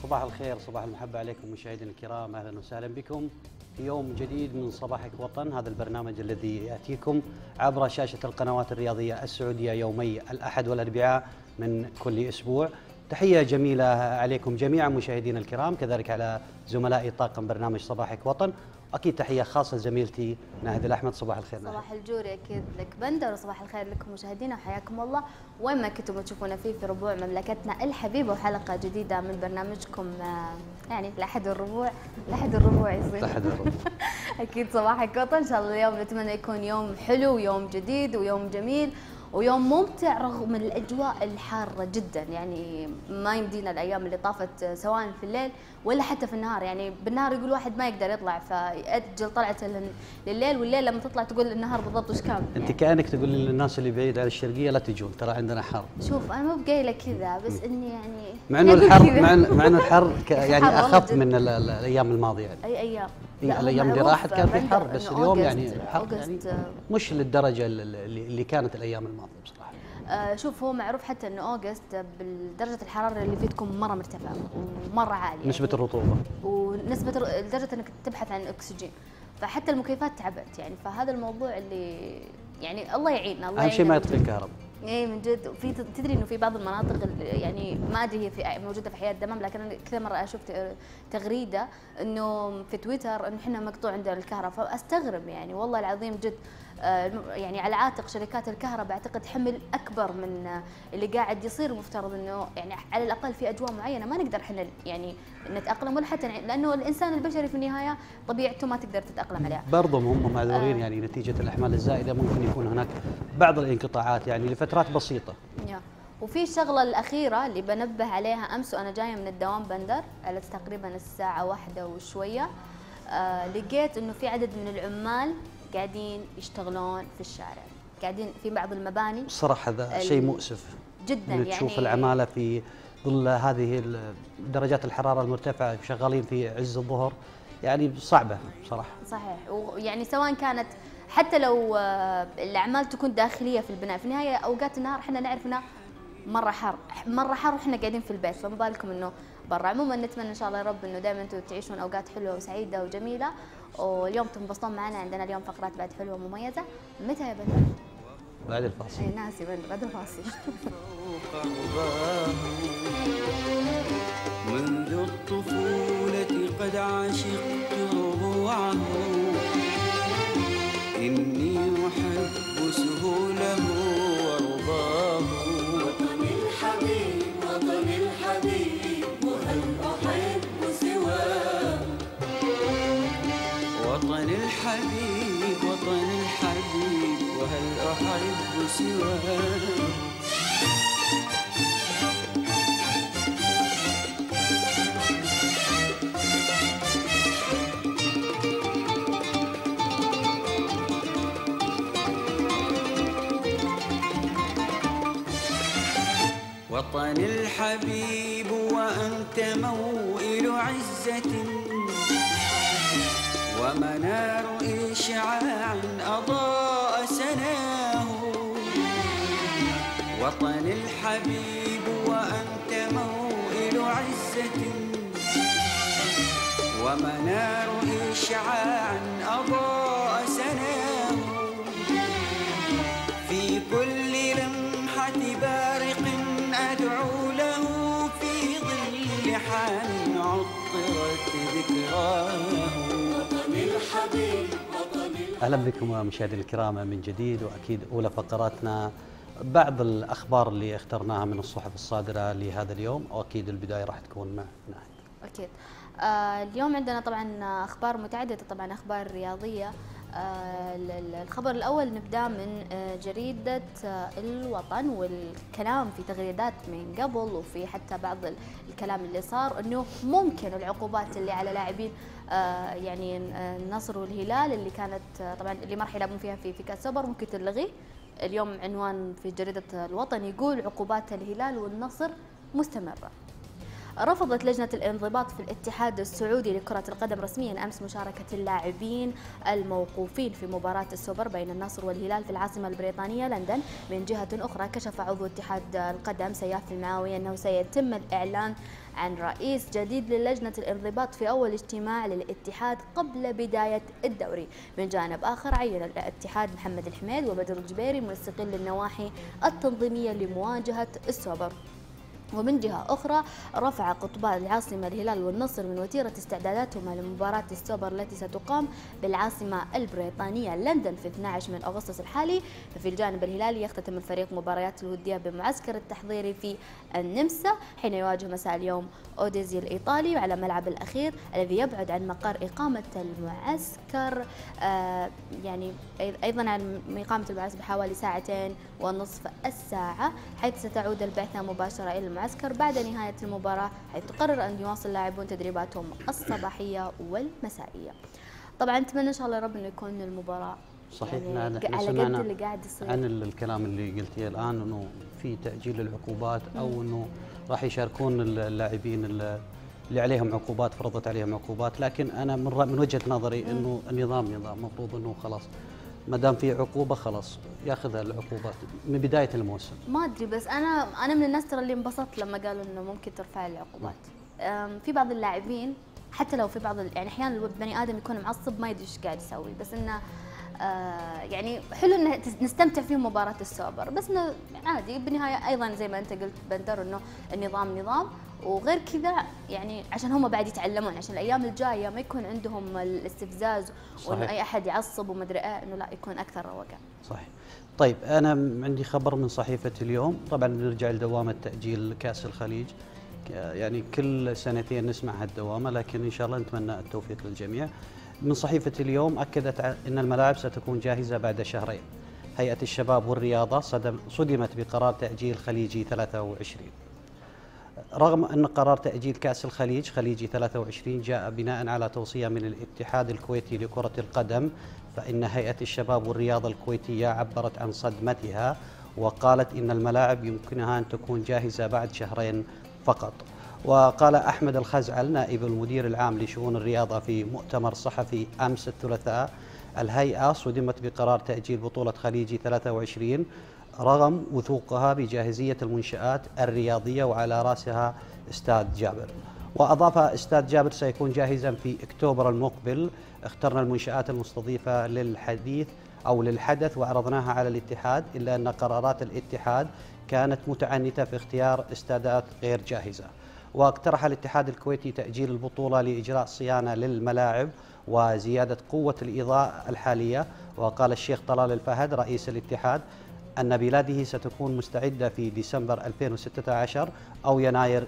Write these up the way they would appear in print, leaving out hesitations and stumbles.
صباح الخير، صباح المحبة عليكم مشاهدينا الكرام، أهلا وسهلا بكم في يوم جديد من صباحك وطن. هذا البرنامج الذي يأتيكم عبر شاشة القنوات الرياضية السعودية يومي الأحد والأربعاء من كل أسبوع. تحية جميلة عليكم جميعا مشاهدينا الكرام، كذلك على زملائي طاقم برنامج صباحك وطن. أكيد تحية خاصة لزميلتي ناهد الأحمد. صباح الخير ناهد. صباح الجوري أكيد لك بندر، وصباح الخير لكم مشاهدينا، حياكم الله وين ما كنتم تشوفونا فيه في ربوع مملكتنا الحبيبة، وحلقة جديدة من برنامجكم يعني لأحد الربوع يصير لأحد الربوع. أكيد صباحك وطن. إن شاء الله اليوم نتمنى يكون يوم حلو ويوم جديد ويوم جميل ويوم ممتع رغم الأجواء الحارة جدا. يعني ما يمدينا الأيام اللي طافت سواء في الليل ولا حتى في النهار. يعني بالنهار يقول واحد ما يقدر يطلع فيأجل طلعته لليل، والليل لما تطلع تقول النهار بالضبط وش كان. أنت كأنك تقول للناس اللي بعيد على الشرقية لا تجون، ترى عندنا حر. شوف أنا مو بقايلة كذا، بس إني يعني مع إنه الحر مع إنه الحر يعني أخف من الأيام الماضية يعني. أي أيام؟ الايام اللي راحت كان في حر، بس اليوم يعني الحر يعني أوغست مش للدرجه اللي كانت الايام الماضيه بصراحه. شوف هو معروف حتى انه اوغست بدرجه الحراره اللي فيه تكون مره مرتفعه ومره عاليه، نسبه يعني الرطوبه ونسبه لدرجه انك تبحث عن اكسجين، فحتى المكيفات تعبت يعني. فهذا الموضوع اللي يعني الله يعيننا، الله اهم شيء ما يعيننا. يطفي الكهرباء. اي من جد. في تدري انه في بعض المناطق يعني ما ادري هي في موجوده في احياء الدمام، لكن انا كذا مره اشوف تغريده انه في تويتر انه احنا مقطوع عندنا الكهرباء، فاستغرب يعني والله العظيم جد. يعني على عاتق شركات الكهرباء اعتقد حمل اكبر من اللي قاعد يصير. مفترض انه يعني على الاقل في اجواء معينه ما نقدر احنا يعني نتاقلم، ولا حتى لانه الانسان البشري في النهايه طبيعته ما تقدر تتاقلم عليها. برضه هم معذورين يعني نتيجه الاحمال الزائده ممكن يكون هناك بعض الانقطاعات يعني لفترات بسيطه. وفي الشغله الاخيره اللي بنبه عليها، امس وانا جايه من الدوام بندر على تقريبا الساعه 1 وشويه، لقيت انه في عدد من العمال قاعدين يشتغلون في الشارع، قاعدين في بعض المباني. الصراحه هذا شيء مؤسف جدا يعني تشوف العماله في ظل هذه درجات الحراره المرتفعه شغالين في عز الظهر، يعني صعبه بصراحه. صحيح. ويعني سواء كانت حتى لو الاعمال تكون داخليه في البناء، في النهايه اوقات النهار احنا نعرف انه مره حر واحنا قاعدين في البيت، فما بالكم انه برا. عموما نتمنى ان شاء الله يا رب انه دائما انتم تعيشون اوقات حلوه وسعيده وجميله، واليوم تنبسطون معنا. عندنا اليوم فقرات بعد حلوه ومميزه. متى يا بدر؟ بعد الفاصل. اي ناسي بعد الفاصل. منذ الطفولة قد عشقت ربوعه، إني أحب سهوله ورضاه. وطني الحبيب وطني الحبيب، وهل أحب سواه. وطني الحبيب وطني الحبيب، وهل أحب سواه. وطني الحبيب وأنت موئل عزة، ومنار إشعاع أضاء سناه. وطني الحبيب وأنت موئل عزة، ومنار إشعاع أضاء سناه. في كل لمحة بارق أدعو له، في ظل حان عطرت ذكراه. وطني الحبيب وطني. اهلا بكم مشاهدينا الكرام من جديد، واكيد اولى فقراتنا بعض الاخبار اللي اخترناها من الصحف الصادره لهذا اليوم، واكيد البدايه راح تكون مع ناهد. اكيد. اليوم عندنا طبعا اخبار متعدده، طبعا اخبار رياضيه. الخبر الأول نبدأ من جريدة الوطن، والكلام في تغريدات من قبل وفي حتى بعض الكلام اللي صار أنه ممكن العقوبات اللي على لاعبين يعني النصر والهلال اللي كانت طبعا اللي ما راح يلعبون فيها في كأس سوبر ممكن تلغي. اليوم عنوان في جريدة الوطن يقول عقوبات الهلال والنصر مستمرة. رفضت لجنة الانضباط في الاتحاد السعودي لكرة القدم رسميا أمس مشاركة اللاعبين الموقوفين في مباراة السوبر بين النصر والهلال في العاصمة البريطانية لندن. من جهة أخرى كشف عضو اتحاد القدم سياف المعاوي أنه سيتم الإعلان عن رئيس جديد للجنة الانضباط في أول اجتماع للاتحاد قبل بداية الدوري. من جانب آخر عين الاتحاد محمد الحميد وبدر الجبيري منسقين للنواحي التنظيمية لمواجهة السوبر. ومن جهة أخرى رفع قطباء العاصمة الهلال والنصر من وتيرة استعداداتهما لمباراة السوبر التي ستقام بالعاصمة البريطانية لندن في 12 من أغسطس الحالي. ففي الجانب الهلالي يختتم الفريق مباريات الودية بمعسكر التحضيري في النمسا حين يواجه مساء اليوم أوديزي الإيطالي على ملعب الأخير الذي يبعد عن مقر إقامة المعسكر يعني أيضا عن إقامة المعسكر بحوالي 2.5 ساعة، حيث ستعود البعثة مباشرة إلى المعسكر بعد نهاية المباراة، حيث تقرر أن يواصل اللاعبون تدريباتهم الصباحية والمسائية. طبعا نتمنى إن شاء الله يا رب إنه يكون المباراة صحيح. يعني على قد اللي قاعد يصير. عن الكلام اللي قلتيه الآن أنه في تأجيل العقوبات أو أنه راح يشاركون اللاعبين اللي عليهم عقوبات، فرضت عليهم عقوبات، لكن أنا من وجهة نظري أنه النظام مفروض أنه خلاص ما دام في عقوبة خلاص ياخذها العقوبات من بداية الموسم. ما أدري، بس أنا من الناس ترى اللي انبسطت لما قالوا إنه ممكن ترفع العقوبات. في بعض اللاعبين حتى لو في بعض يعني أحيانا البني آدم يكون معصب ما يدري إيش قاعد يسوي، بس إنه يعني حلو إن نستمتع في مباراة السوبر، بس إنه عادي بالنهاية. أيضا زي ما أنت قلت بندر إنه النظام نظام، وغير كذا يعني عشان هم بعد يتعلمون عشان الأيام الجاية ما يكون عندهم الاستفزاز وإنه أي أحد يعصب وما أدري إنه لا يكون أكثر روقان. صحيح. طيب أنا عندي خبر من صحيفة اليوم، طبعا نرجع لدوامة تأجيل كأس الخليج، يعني كل سنتين نسمع هالدوامة، لكن إن شاء الله نتمنى التوفيق للجميع. من صحيفة اليوم أكدت أن الملاعب ستكون جاهزة بعد شهرين. هيئة الشباب والرياضة صدمت بقرار تأجيل خليجي 23. رغم أن قرار تأجيل كأس الخليج خليجي 23 جاء بناء على توصية من الاتحاد الكويتي لكرة القدم، فإن هيئة الشباب والرياضة الكويتية عبرت عن صدمتها وقالت إن الملاعب يمكنها أن تكون جاهزة بعد شهرين فقط. وقال أحمد الخزعل نائب المدير العام لشؤون الرياضة في مؤتمر صحفي أمس الثلاثاء: الهيئة صدمت بقرار تأجيل بطولة خليجي 23 رغم وثوقها بجاهزية المنشآت الرياضية وعلى رأسها استاد جابر. وأضاف: استاد جابر سيكون جاهزا في أكتوبر المقبل. اخترنا المنشآت المستضيفة للحدث وعرضناها على الاتحاد، إلا أن قرارات الاتحاد كانت متعنتة في اختيار استادات غير جاهزة. واقترح الاتحاد الكويتي تأجيل البطولة لإجراء صيانة للملاعب وزيادة قوة الإضاءة الحالية. وقال الشيخ طلال الفهد رئيس الاتحاد أن بلاده ستكون مستعدة في ديسمبر 2016 أو يناير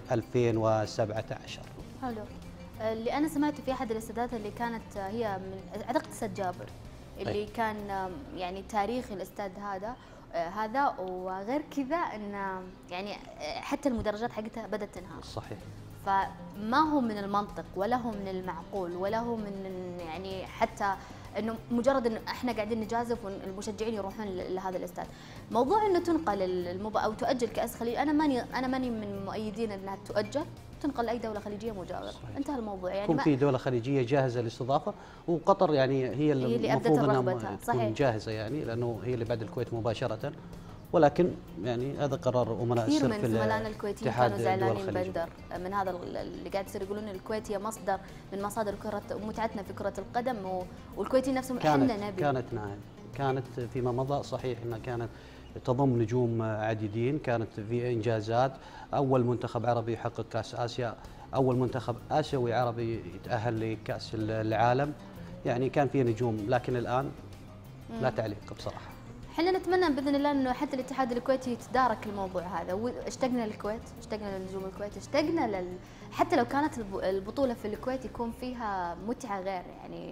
2017. حلو. اللي أنا سمعته في أحد الاستادات اللي كانت هي من أعتقد استاد جابر اللي كان يعني تاريخ الاستاد هذا وغير كذا أن يعني حتى المدرجات حقتها بدأت تنهار. صحيح. فما هو من المنطق ولا هو من المعقول ولا هو من يعني حتى انه مجرد انه احنا قاعدين نجازف والمشجعين يروحون لهذا الاستاد. موضوع انه تنقل او تؤجل كاس خليج، انا ماني من مؤيدين انها تؤجل، تنقل لاي دوله خليجيه مجاوره، انتهى الموضوع. يعني يكون في دوله خليجيه جاهزه للاستضافه، وقطر يعني هي اللي ابدت رغبتها، تكون جاهزه يعني لانه هي اللي بعد الكويت مباشره. ولكن يعني هذا قرار امناء السر في كثير من زملائنا الكويتيين كانوا زعلانين بندر من هذا اللي قاعد يصير، يقولون الكويت هي مصدر من مصادر متعتنا في كرة القدم، والكويتيين نفسهم احنا نبي. كانت فيما مضى صحيح انها كانت تضم نجوم عديدين، كانت في انجازات، اول منتخب عربي يحقق كاس اسيا، اول منتخب اسيوي عربي يتاهل لكاس العالم، يعني كان في نجوم، لكن الان لا تعليق بصراحه. احنا نتمنى باذن الله انه حتى الاتحاد الكويتي يتدارك الموضوع هذا، واشتقنا للكويت، اشتقنا لنجوم الكويت، اشتقنا حتى لو كانت البطوله في الكويت يكون فيها متعه غير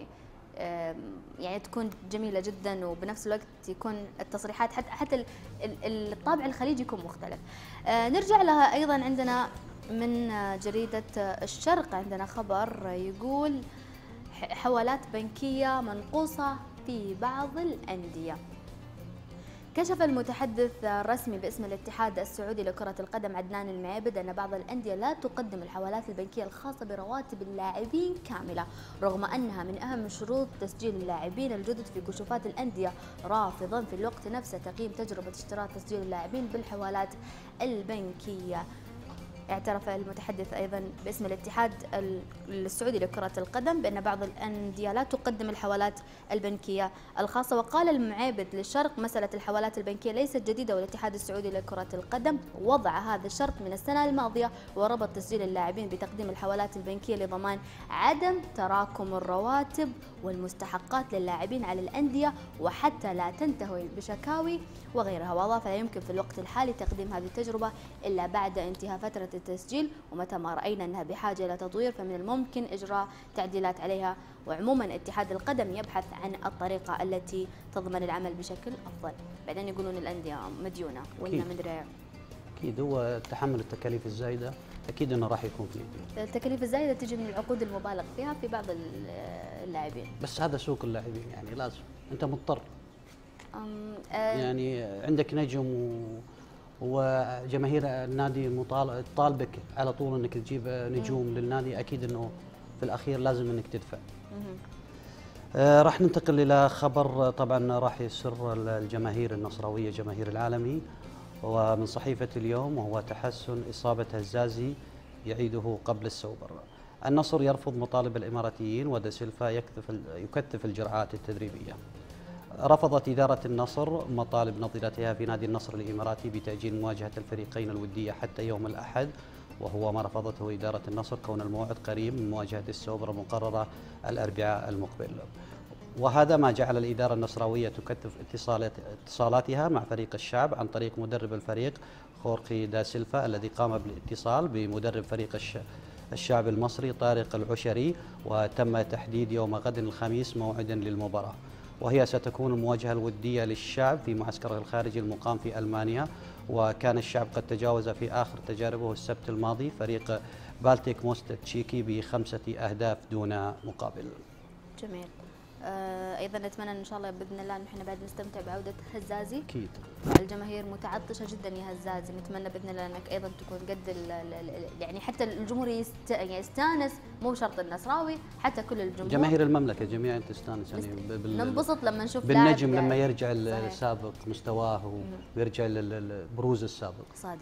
يعني تكون جميله جدا، وبنفس الوقت يكون التصريحات حتى الطابع الخليجي يكون مختلف. نرجع لها ايضا. عندنا من جريده الشرق عندنا خبر يقول حوالات بنكيه منقوصه في بعض الانديه. كشف المتحدث الرسمي باسم الاتحاد السعودي لكرة القدم عدنان المعابد أن بعض الأندية لا تقدم الحوالات البنكية الخاصة برواتب اللاعبين كاملة، رغم أنها من أهم شروط تسجيل اللاعبين الجدد في كشوفات الأندية، رافضا في الوقت نفسه تقييم تجربة اشتراط تسجيل اللاعبين بالحوالات البنكية. اعترف المتحدث أيضا باسم الاتحاد السعودي لكرة القدم بأن بعض الأندية لا تقدم الحوالات البنكية الخاصة، وقال المعابد للشرق: مسألة الحوالات البنكية ليست جديدة، والاتحاد السعودي لكرة القدم وضع هذا الشرط من السنة الماضية، وربط تسجيل اللاعبين بتقديم الحوالات البنكية لضمان عدم تراكم الرواتب والمستحقات للاعبين على الأندية، وحتى لا تنتهي بشكاوي وغيرها. وأضاف: لا يمكن في الوقت الحالي تقديم هذه التجربة إلا بعد انتهاء فترة التسجيل، ومتى ما رأينا أنها بحاجة إلى تطوير فمن الممكن إجراء تعديلات عليها. وعموما اتحاد القدم يبحث عن الطريقة التي تضمن العمل بشكل أفضل. بعدين يقولون الأندية مديونة ولا مدري. أكيد هو تحمل التكاليف الزايدة، أكيد أنه راح يكون فيه. التكاليف الزايدة تجي من العقود المبالغ فيها في بعض اللاعبين. بس هذا سوق اللاعبين، يعني لازم أنت مضطر. يعني عندك نجم وجماهير النادي تطالبك على طول انك تجيب نجوم للنادي، اكيد انه في الاخير لازم انك تدفع. راح ننتقل الى خبر طبعا راح يسر الجماهير النصراويه جماهير العالمي، ومن صحيفه اليوم، وهو تحسن اصابه هزازي يعيده قبل السوبر. النصر يرفض مطالب الاماراتيين، ودا سيلفا يكثف الجرعات التدريبيه. رفضت إدارة النصر مطالب نظيرتها في نادي النصر الإماراتي بتأجيل مواجهة الفريقين الودية حتى يوم الأحد، وهو ما رفضته إدارة النصر كون الموعد قريب من مواجهة السوبر المقررة الأربعاء المقبل. وهذا ما جعل الإدارة النصراوية تكثف اتصالاتها مع فريق الشعب عن طريق مدرب الفريق خورخي دا سيلفا، الذي قام بالاتصال بمدرب فريق الشعب المصري طارق العشري، وتم تحديد يوم غد الخميس موعدا للمباراة، وهي ستكون المواجهة الودية للشعب في معسكره الخارجي المقام في ألمانيا. وكان الشعب قد تجاوز في آخر تجاربه السبت الماضي فريق بالتيك موست التشيكي ب5 أهداف دون مقابل. جميل. ايضا نتمنى ان شاء الله باذن الله ان احنا بعد نستمتع بعوده هزازي. اكيد. الجماهير متعطشه جدا يا هزازي، نتمنى باذن الله انك ايضا تكون قد يعني حتى الجمهور يستانس، مو شرط النصراوي، حتى كل الجمهور. جماهير المملكه جميعا تستانس، يعني ننبسط لما نشوف بالنجم لما يرجع لسابق مستواه ويرجع للبروز السابق. صادق.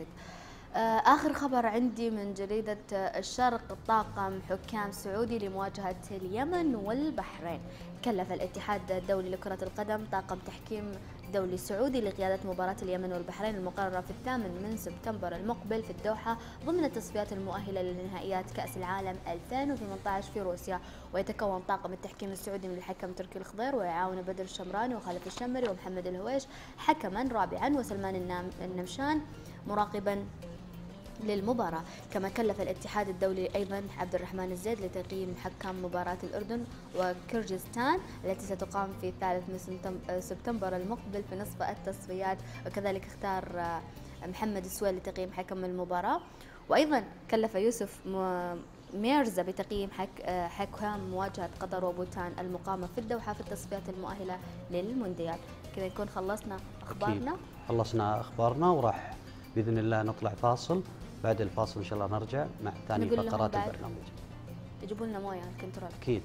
آخر خبر عندي من جريدة الشرق: طاقم حكام سعودي لمواجهة اليمن والبحرين. كلف الاتحاد الدولي لكرة القدم طاقم تحكيم دولي سعودي لقيادة مباراة اليمن والبحرين المقررة في 8 من سبتمبر المقبل في الدوحة ضمن التصفيات المؤهلة لنهائيات كأس العالم 2018 في روسيا. ويتكون طاقم التحكيم السعودي من الحكم تركي الخضير، ويعاون بدر الشمراني وخالد الشمري ومحمد الهويش حكما رابعا، وسلمان النمشان مراقبا للمباراة. كما كلف الاتحاد الدولي أيضا عبد الرحمن الزيد لتقييم حكام مباراة الأردن وكرجستان التي ستقام في 3 من سبتمبر المقبل في نصف التصفيات. وكذلك اختار محمد السويل لتقييم حكم المباراة. وأيضا كلف يوسف ميرزا بتقييم حكام مواجهة قطر وبوتان المقامة في الدوحة في التصفيات المؤهلة للمونديال. كذا نكون خلصنا أخبارنا. خلصنا أخبارنا، وراح بإذن الله نطلع فاصل. بعد الفاصل إن شاء الله نرجع مع ثاني فقرات البرنامج. يجيبوا لنا موية الكنترول. أكيد.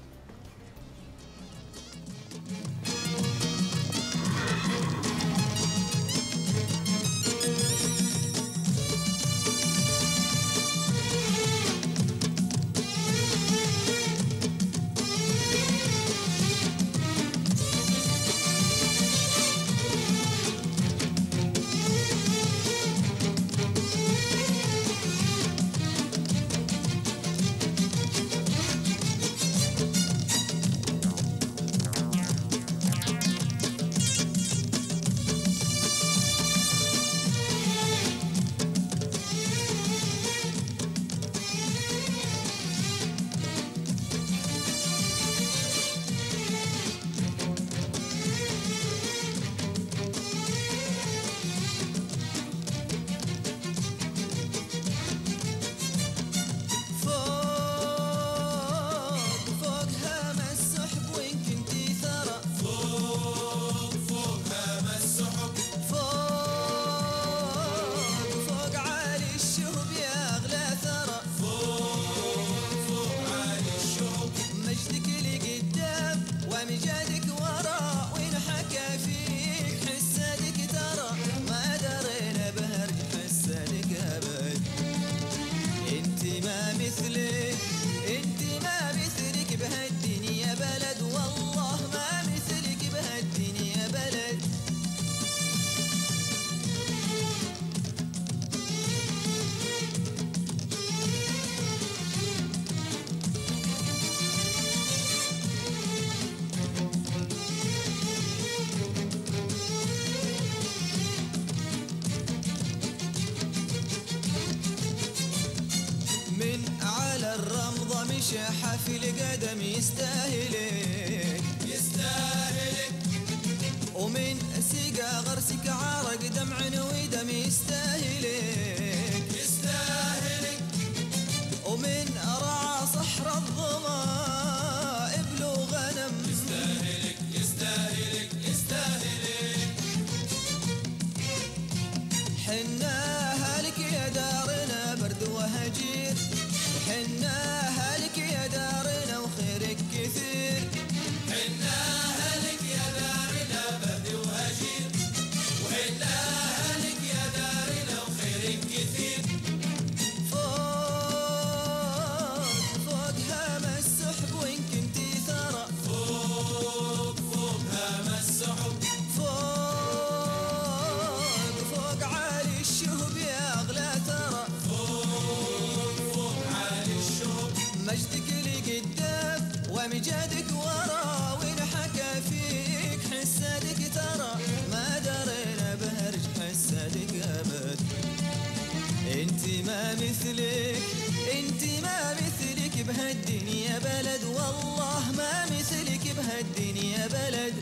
شاحة في القدم يستاهلك يستاهلك، ومن سقى غرسك عرق دمع ودم يستاهلك يستاهلك، ومن رعى صحر الظما إبل وغنم يستاهلك يستاهلك يستاهلك. حناها لك يا دارنا برد وهجير، حناها لك يا دارنا وخيرك كثير، حناها لك يا دارنا برد وهجير، وحناها لك يا دارنا وخيرك كثير. فوق فوق هام السحب وإن كنتي ثرى، فوق فوق هام السحب، فوق فوق عالي الشهب يا أغلى ترى، فوق فوق عالي الشهب. مجدك لي قدام ومجادك ورا، وين حكى فيك حسادك ترى، ما درينا بهرج حسادك أبد. انتي ما مثلك انتي ما مثلك بهالدنيا بلد، والله ما مثلك بهالدنيا بلد.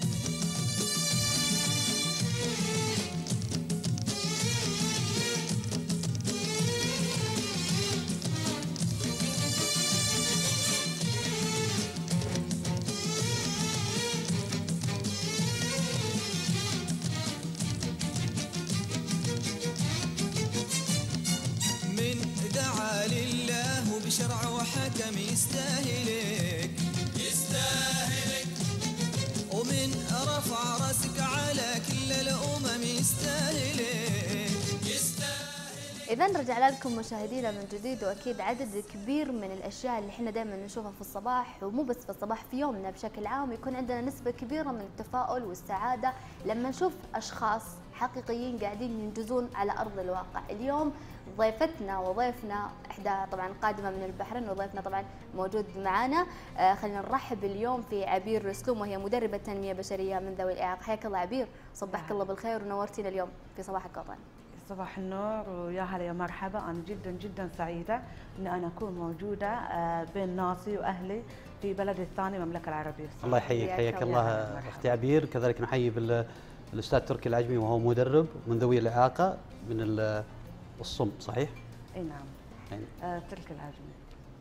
من دعا لله بشرع وحكم يستاهلك يستاهلك، ومن رفع راسك على كل الأمم يستاهلك يستاهلك. إذا رجعنا لكم مشاهدينا من جديد، وأكيد عدد كبير من الأشياء اللي احنا دائما نشوفها في الصباح، ومو بس في الصباح، في يومنا بشكل عام يكون عندنا نسبة كبيرة من التفاؤل والسعادة لما نشوف أشخاص حقيقيين قاعدين ينجزون على أرض الواقع. اليوم ضيفتنا وضيفنا إحدى طبعا قادمة من البحرين، وضيفنا طبعا موجود معنا. خلينا نرحب اليوم في عبير سلوم، وهي مدربة تنمية بشرية من ذوي الإعاقة. حياك الله عبير، صبحك الله بالخير ونورتينا اليوم في صباحك وطن. صباح النور ويا هلا يا مرحبا. أنا جدا جدا سعيدة أن أنا أكون موجودة بين ناسي وأهلي في بلدي الثاني المملكة العربية السعودية. الله يحييك، حياك الله اختي عبير. كذلك نحيي بالاستاذ تركي العجمي، وهو مدرب من ذوي الاعاقه من الصم، صحيح؟ اي نعم. تركي العجمي.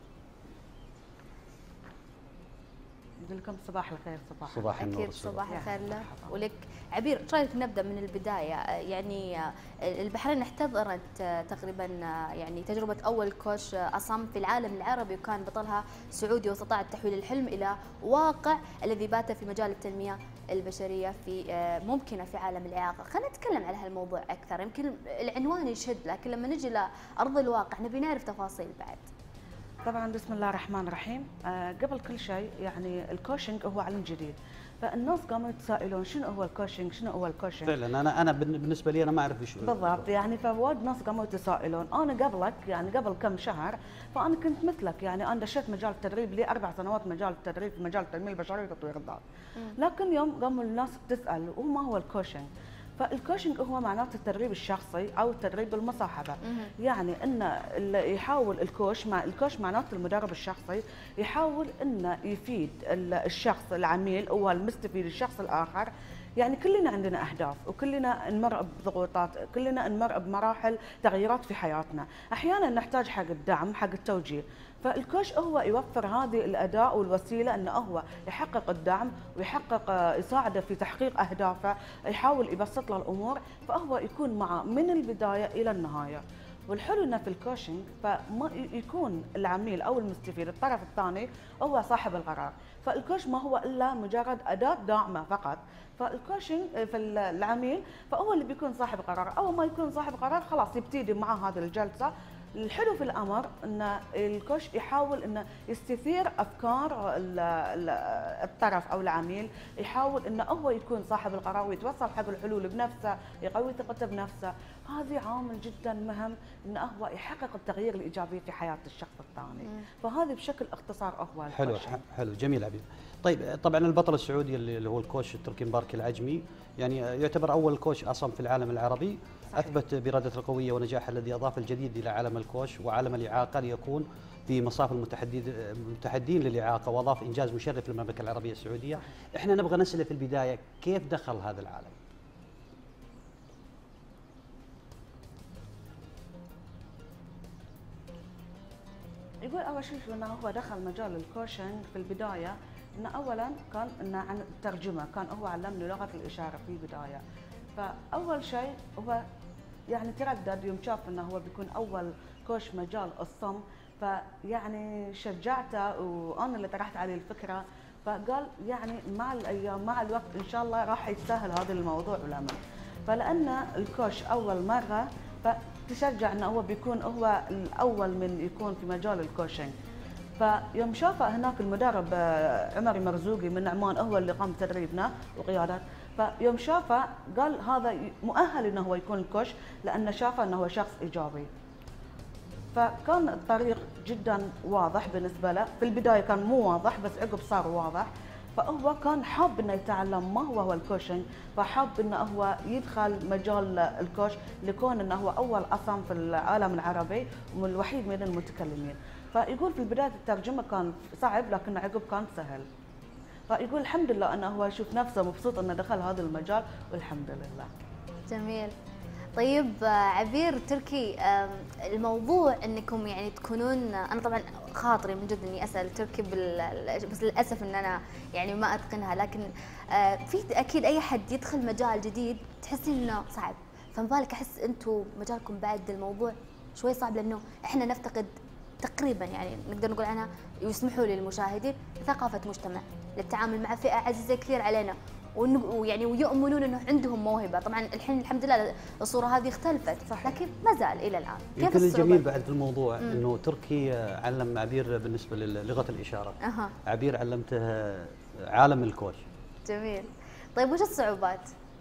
نقول لكم صباح الخير. صباح النور. أكيد صباح الخير له ولك. عبير، ايش رايك نبدا من البدايه؟ يعني البحرين احتضنت تقريبا يعني تجربه اول كوش اصم في العالم العربي، وكان بطلها سعودي، واستطاعت تحويل الحلم الى واقع الذي بات في مجال التنميه البشريه في ممكنه في عالم الاعاقه. خلينا نتكلم على هالموضوع اكثر، يمكن العنوان يشد، لكن لما نجي لارض الواقع نبي نعرف تفاصيل بعد. طبعا بسم الله الرحمن الرحيم. قبل كل شيء يعني الكوشنج هو علم جديد، فالناس قاموا يتساءلون شنو هو الكوشنج، شنو هو الكوشنج. فعلا انا بالنسبه لي انا ما اعرف ايش بالضبط، يعني فوايد ناس قاموا يتساءلون. انا قبلك يعني قبل كم شهر فانا كنت مثلك، يعني انا دشيت مجال التدريب لي 4 سنوات مجال التدريب في مجال التنميه البشريه وتطوير الذات. لكن يوم قاموا الناس تسال وما هو الكوشنج. فالكوشنج هو معناته التدريب الشخصي او التدريب بالمصاحبه. يعني ان اللي يحاول الكوش معناته المدرب الشخصي يحاول انه يفيد الشخص العميل او المستفيد الشخص الاخر. يعني كلنا عندنا اهداف، وكلنا نمر بضغوطات، كلنا نمر بمراحل تغييرات في حياتنا، احيانا نحتاج حق الدعم، حق التوجيه. فالكوش هو يوفر هذه الاداة والوسيله انه هو يحقق الدعم ويحقق يساعده في تحقيق اهدافه، يحاول يبسط له الامور، فهو يكون معه من البدايه الى النهايه. والحلو انه في الكوشنج فما يكون العميل او المستفيد الطرف الثاني هو صاحب القرار، فالكوش ما هو الا مجرد اداه داعمه فقط. فالكوشنج في العميل فهو اللي بيكون صاحب قرار، اول ما يكون صاحب قرار خلاص يبتدي معه هذه الجلسه. الحلو في الامر ان الكوش يحاول انه يستثير افكار الطرف او العميل، يحاول انه هو يكون صاحب القرار ويتوصل حق الحلول بنفسه، يقوي ثقته بنفسه. هذا عامل جدا مهم انه هو يحقق التغيير الايجابي في حياه الشخص الثاني. فهذا بشكل اختصار هو حلو حلو جميل عبير. طيب طبعا البطل السعودي اللي هو الكوش تركي مبارك العجمي، يعني يعتبر اول كوش اصم في العالم العربي. صحيح. اثبت بارادته القويه ونجاحه الذي اضاف الجديد الى عالم الكوش وعالم الاعاقه ليكون في مصاف المتحدين للإعاقة، وأضاف إنجاز مشرف للمملكة العربية السعودية. إحنا نبغى نسأله في البداية كيف دخل هذا العالم؟ يقول اول شيء انه هو دخل مجال الكوشنج في البدايه، انه اولا كان انه عن الترجمه، كان هو علمني لغه الاشاره في البدايه. فاول شيء هو يعني تردد يوم شاف انه هو بيكون اول كوش مجال الصم، فيعني شجعته وانا اللي طرحت عليه الفكره، فقال يعني مع الايام مع الوقت ان شاء الله راح يتسهل هذا الموضوع والامر. فلان الكوش اول مره فتشجع انه هو بيكون هو الاول من يكون في مجال الكوشنج. فيوم شافه هناك المدرب عمر مرزوقي من عمان هو اللي قام بتدريبنا وقيادات، فيوم شافه قال هذا مؤهل انه هو يكون الكوش لانه شافه انه هو شخص ايجابي. فكان الطريق جدا واضح بالنسبه له، في البدايه كان مو واضح بس عقب صار واضح. فهو كان حاب انه يتعلم ما هو الكوشنج، فحاب انه هو يدخل مجال الكوش لكون انه هو اول اصم في العالم العربي والوحيد من المتكلمين. فيقول في البدايه الترجمه كان صعب لكن عقب كان سهل. فيقول الحمد لله انه هو يشوف نفسه مبسوط انه دخل هذا المجال والحمد لله. جميل. طيب عبير تركي، الموضوع انكم يعني تكونون، انا طبعا خاطري من جد اني اسال تركي بس للاسف ان انا يعني ما اتقنها، لكن في اكيد اي حد يدخل مجال جديد تحسين انه صعب، فما بالك احس انتم مجالكم بعد الموضوع شوي صعب، لانه احنا نفتقد تقريبا يعني نقدر نقول عنها، يسمحوا للمشاهدين، ثقافه مجتمع للتعامل مع فئه عزيزه كثير علينا، ويعني ويؤمنون انه عندهم موهبه. طبعا الحين الحمد لله الصوره هذه اختلفت، صحيح. لكن ما زال الى الان. يمكن الجميل بعد في الموضوع انه تركي علم عبير بالنسبه للغه الاشاره. عبير علمته عالم الكوش. جميل. طيب وش الصعوبات؟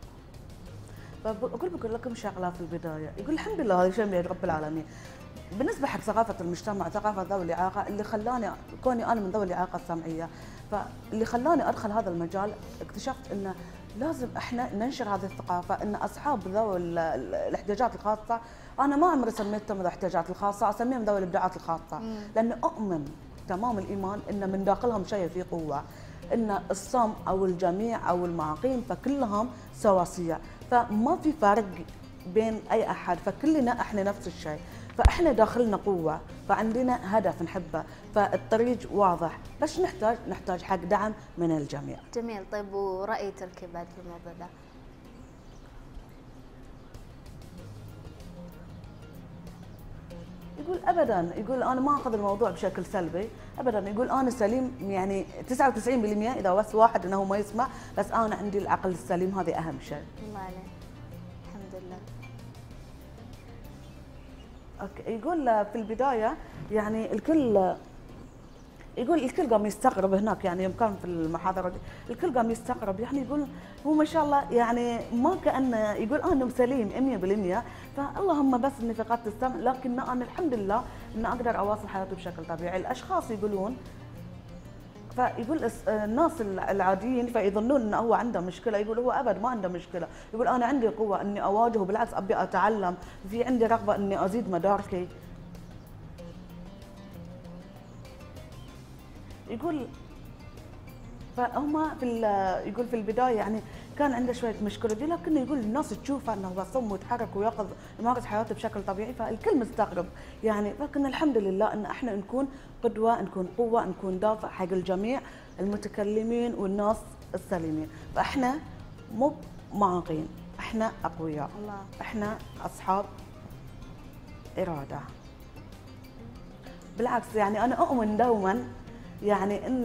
بقول لكم شغله في البدايه، يقول الحمد لله هذا شيء من رب العالمين. بالنسبه حق ثقافه المجتمع، ثقافه ذوي الاعاقه، اللي خلاني كوني انا من ذوي الاعاقه السمعيه، فاللي خلاني ادخل هذا المجال اكتشفت انه لازم احنا ننشر هذه الثقافه، ان اصحاب ذوي الاحتياجات الخاصه، انا ما عمري سميتهم ذوي الاحتياجات الخاصه، اسميهم ذوي الابداعات الخاصه، لان اؤمن تمام الايمان ان من داخلهم شيء فيه قوه، ان الصم او الجميع او المعاقين فكلهم سواسيه، فما في فرق بين اي احد، فكلنا احنا نفس الشيء، فاحنا داخلنا قوه، فعندنا هدف نحبه، فالطريق واضح، بس نحتاج حق دعم من الجميع. جميل. طيب ورأي تركي بعد في الموضوع ده؟ يقول ابدا، يقول انا ما اخذ الموضوع بشكل سلبي ابدا، يقول انا سليم يعني 99%، اذا بس واحد انه ما يسمع، بس انا عندي العقل السليم، هذه اهم شيء. الله عليه. الحمد لله. اوكي. يقول في البدايه يعني الكل قام يستغرب هناك، يعني يوم كان في المحاضره دي الكل قام يستغرب، يعني يقول هو ما شاء الله يعني ما كانه، يقول انا سليم 100%، فاللهم بس اني فقدت السمع، لكن انا الحمد لله ان اقدر اواصل حياتي بشكل طبيعي. الاشخاص يقولون، فيقول الناس العاديين فيظنون انه هو عنده مشكله، يقول هو ابد ما عنده مشكله، يقول انا عندي قوه اني اواجه، بالعكس ابي اتعلم، في عندي رغبه اني ازيد مداركي. يقول فهم يقول في البدايه يعني كان عنده شويه مشكله دي، لكن يقول الناس تشوفه انه هو صم ويتحرك وياخذ يمارس حياته بشكل طبيعي، فالكل مستغرب يعني، لكن الحمد لله ان احنا نكون قدوه، نكون قوه، نكون دافع حق الجميع المتكلمين والناس السليمين، فاحنا مو معاقين، احنا اقوياء، احنا اصحاب اراده. بالعكس يعني انا اؤمن دوما يعني ان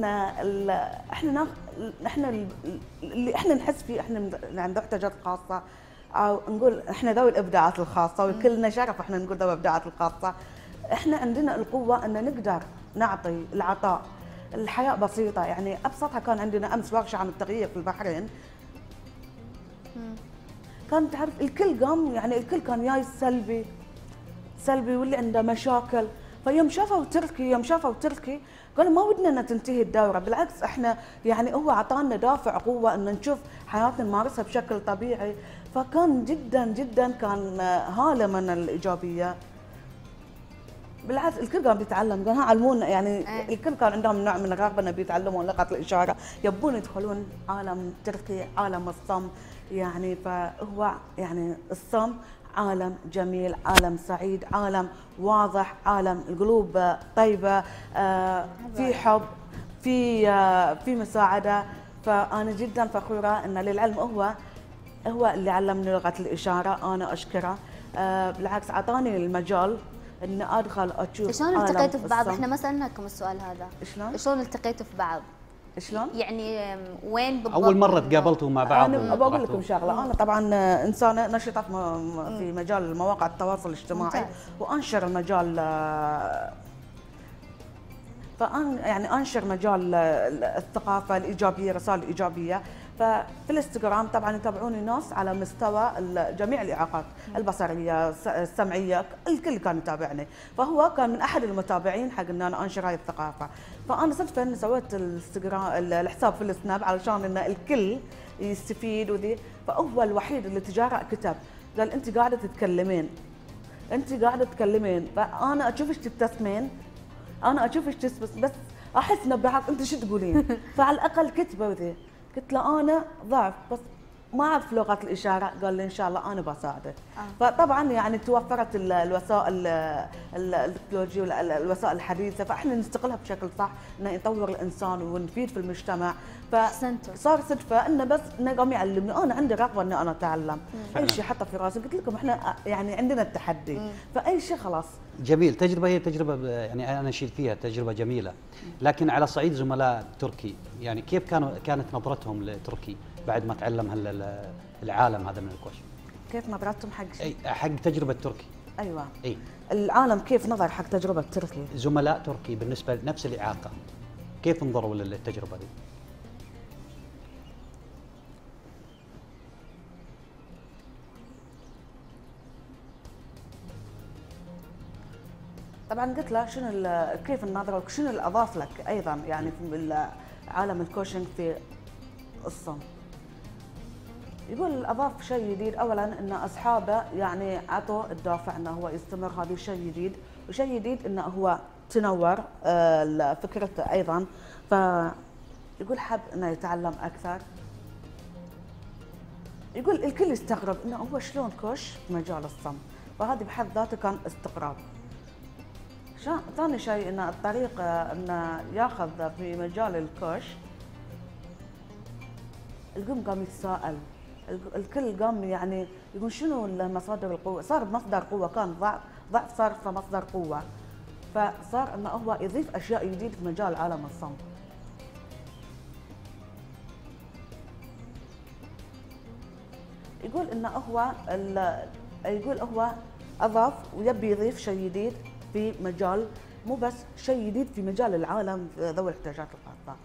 احنا اللي احنا نحس فيه، احنا اللي عنده احتياجات خاصه، او نقول احنا ذوي الابداعات الخاصه، وكلنا شرف احنا نقول ذوي الابداعات الخاصه، احنا عندنا القوه ان نقدر نعطي العطاء. الحياه بسيطه، يعني ابسطها كان عندنا امس ورشه عن التغيير في البحرين، كان تعرف الكل قام يعني الكل كان جاي سلبي واللي عنده مشاكل، فيوم شافوا تركي قالوا ما ودنا ان تنتهي الدوره، بالعكس احنا يعني هو اعطانا دافع قوه ان نشوف حياتنا نمارسها بشكل طبيعي، فكان جدا كان هاله من الايجابيه. بالعكس الكل كان بيتعلم، كان علمونا يعني الكل كان عندهم نوع من الرغبه انه بيتعلمون لغه الاشاره، يبون يدخلون عالم تركي، عالم الصم، يعني فهو يعني الصم عالم جميل، عالم سعيد، عالم واضح، عالم القلوب طيبه، في حب، في مساعده. فانا جدا فخوره ان للعلم هو اللي علمني لغه الاشاره، انا اشكره. بالعكس اعطاني المجال ان ادخل اشوف شلون التقيتوا في بعض؟ احنا ما سالناكم السؤال هذا. شلون التقيتوا في بعض؟ شلون؟ يعني وين بالضبط؟ اول مره تقابلتوا مع بعض؟ انا بقول لكم شغله، انا طبعا انسانه نشطه في مجال مواقع التواصل الاجتماعي، ممتاز. وانشر المجال، يعني انشر مجال الثقافه الايجابيه، رسائل ايجابيه. ففي الانستغرام طبعا يتابعوني ناس على مستوى جميع الاعاقات البصريه، السمعيه، الكل كان يتابعني، فهو كان من احد المتابعين حق ان انا انشر هاي الثقافه. فانا صدفه اني سويت الانستغرام الحساب في السناب علشان ان الكل يستفيد وذي. فهو الوحيد اللي تجارأ كتب قال انت قاعده تتكلمين، فانا اشوفك تبتسمين، انا اشوفك بس احس انه بعرف انت شو تقولين. فعلى الاقل كتبه وذي. قلت له انا ضعف بس ما اعرف لغه الاشاره، قال لي ان شاء الله انا بساعدك. فطبعا يعني توفرت الوسائل التكنولوجيا والوسائل الحديثه، فاحنا نستغلها بشكل صح انه يطور الانسان ونفيد في المجتمع. فصار صدفه انه بس انه قام يعلمني، انا عندي رغبه اني انا اتعلم اي شيء حتى في راسي. قلت لكم احنا يعني عندنا التحدي، فاي شيء خلاص. جميل. هي تجربه يعني انا اشيد فيها، تجربه جميله. لكن على صعيد زملاء تركي، يعني كيف كانت نظرتهم لتركي بعد ما تعلم العالم هذا من الكوش؟ كيف نظرتهم حق تجربه تركي؟ ايوه. اي العالم كيف نظر حق تجربه تركي؟ زملاء تركي بالنسبه لنفس الاعاقه كيف انظروا للتجربه دي؟ طبعا قلت له كيف النظره وشنو اللي اضاف لك ايضا يعني في عالم الكوشنج في الصم. يقول اضاف شيء جديد، اولا ان اصحابه يعني عطوا الدافع انه هو يستمر، هذا شيء جديد، وشيء جديد انه هو تنور فكرته ايضا. فيقول حب انه يتعلم اكثر. يقول الكل يستغرب انه هو شلون كوش في مجال الصم، فهذه بحد ذاته كان استغراب. ثاني شيء ان الطريقه انه ياخذ في مجال الكوش، القوم قام يتساءل، الكل قام يعني يقول شنو مصادر القوه، صار مصدر قوه، كان ضعف صار مصدر قوه، فصار انه هو يضيف اشياء جديده في مجال عالم الصم. يقول انه هو اضاف ويبي يضيف شيء جديد في مجال، مو بس شيء جديد في مجال العالم ذوي الاحتياجات الخاصه.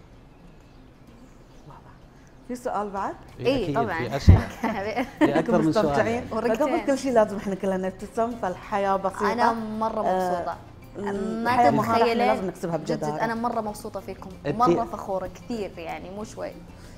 في سؤال بعد؟ اي طبعا. في اسئله في اكثر من سؤال. قبل كل شيء لازم احنا كلنا نبتسم، فالحياه بسيطه. انا مره مبسوطه. ما تتخيلين لازم نكسبها بجدارة. جد انا مره مبسوطه فيكم، مره فخوره كثير يعني مو شوي.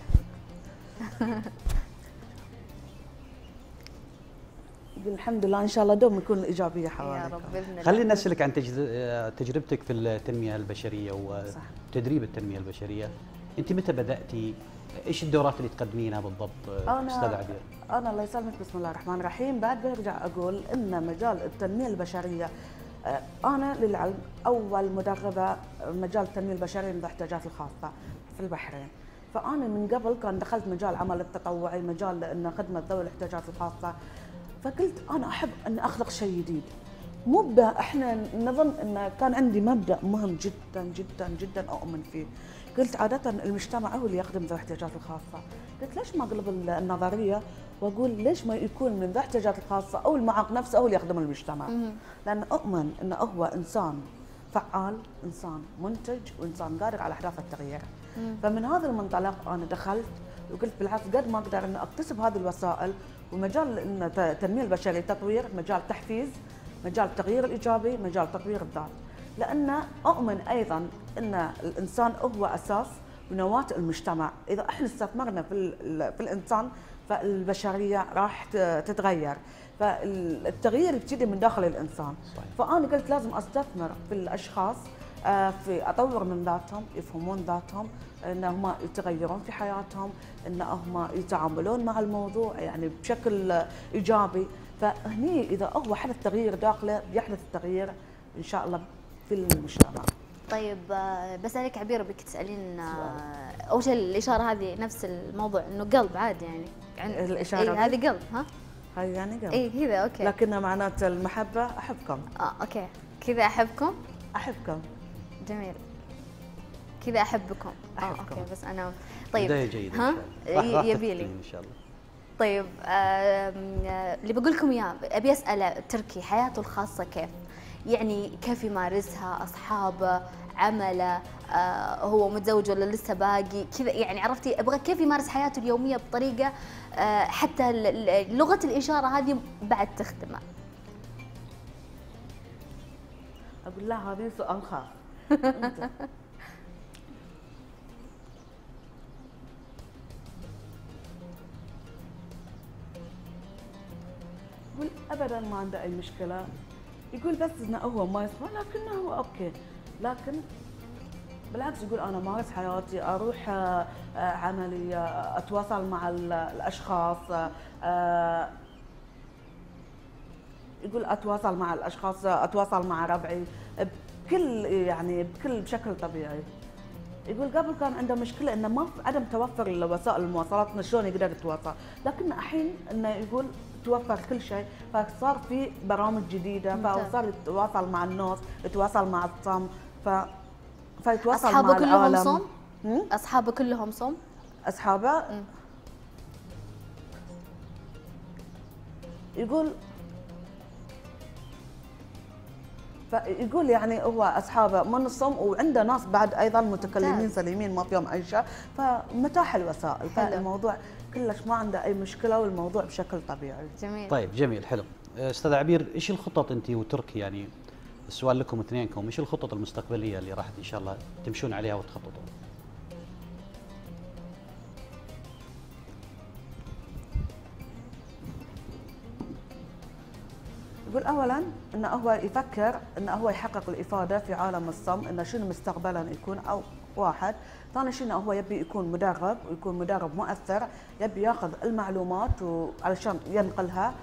الحمد لله ان شاء الله دوم يكون ايجابيه حواليك. يا رب باذن الله. خلينا نسالك عن تجربتك في التنميه البشريه وتدريب التنميه البشريه. انت متى بداتي؟ ايش الدورات اللي تقدمينها بالضبط استاذ عبير؟ انا الله يسلمك بسم الله الرحمن الرحيم. بعد برجع اقول ان مجال التنميه البشريه، انا للعلم اول مدربه مجال التنميه البشريه من الاحتياجات الخاصه في البحرين. فانا من قبل كان دخلت مجال عمل التطوعي، مجال ان خدمه ذوي الاحتياجات الخاصه. فقلت انا احب ان اخلق شيء جديد. احنا نظن ان كان عندي مبدا مهم جدا جدا جدا اؤمن فيه. قلت عاده المجتمع هو اللي يخدم ذوي الاحتياجات الخاصه. قلت ليش ما اقلب النظريه واقول ليش ما يكون من ذوي الاحتياجات الخاصه او المعاق نفسه هو اللي يخدم المجتمع؟ لان اؤمن انه هو انسان فعال، انسان منتج، وانسان قادر على احداث التغيير. فمن هذا المنطلق انا دخلت وقلت بالعكس قد ما اقدر ان اكتسب هذه الوسائل، ومجال التنميه البشريه تطوير، مجال تحفيز، مجال التغيير الايجابي، مجال تطوير الذات. لان اؤمن ايضا ان الانسان هو اساس ونواه المجتمع. اذا احنا استثمرنا في الانسان فالبشريه راح تتغير. فالتغيير يبتدي من داخل الانسان. صحيح. فانا قلت لازم استثمر في الاشخاص، في اطور من ذاتهم، يفهمون ذاتهم، ان هم يتغيرون في حياتهم، ان هم يتعاملون مع الموضوع يعني بشكل ايجابي. فهني اذا هو حدث تغيير داخله بيحدث التغيير ان شاء الله في المجتمع. طيب بسألك عبير، بدك تسألين أول شيء الإشارة هذه نفس الموضوع إنه قلب عادي يعني الإشارة إيه هذه قلب ها؟ هاي يعني قلب. إيه كذا أوكي. لكنها معناته المحبة أحبكم. أوكي كذا أحبكم. أحبكم. جميل. كذا أحبكم. أحبكم. أوكي بس أنا طيب بداية جيدة ها يبي لي إن شاء الله. طيب اللي بقول لكم إياه أبي أسأل تركي حياته الخاصة كيف؟ يعني كيف يمارسها؟ أصحابه، عمله، هو متزوج ولا لسه باقي كذا يعني عرفتي؟ أبغى كيف يمارس حياته اليومية بطريقة حتى لغة الإشارة هذه بعد تخدمه. أقول لا هذه سؤال خاص. يقول ابدا ما عنده اي مشكله، يقول بس انه هو ما يسمع لكنه هو اوكي، لكن بالعكس يقول انا مارس حياتي، اروح عملي، اتواصل مع الاشخاص، يقول اتواصل مع الاشخاص، اتواصل مع ربعي بكل يعني بشكل طبيعي. يقول قبل كان عنده مشكله انه ما في عدم توفر وسائل المواصلات، انه شلون يقدر يتواصل، لكن الحين انه يقول توفر كل شيء، فصار في برامج جديده، فصار يتواصل مع الناس، يتواصل مع الصم، فيتواصل مع أصحابه العالم. كلهم صم؟ أصحابه كلهم صم؟ أصحابه يقول يعني هو أصحابه من الصم، وعنده ناس بعد أيضا متكلمين سليمين ما فيهم أي شيء، فمتاح الوسائل، فالموضوع كلش ما عنده أي مشكلة، والموضوع بشكل طبيعي. جميل. طيب جميل حلو. أستاذ عبير، إيش الخطط أنت وتركي، يعني السؤال لكم اثنينكم، إيش الخطط المستقبلية اللي راح إن شاء الله تمشون عليها وتخططون؟ يقول اولا انه هو يفكر انه هو يحقق الافاده في عالم الصم، انه شنو مستقبلا يكون، او واحد. ثاني شيء انه هو يبي يكون مدرب، ويكون مدرب مؤثر، يبي ياخذ المعلومات علشان ينقلها.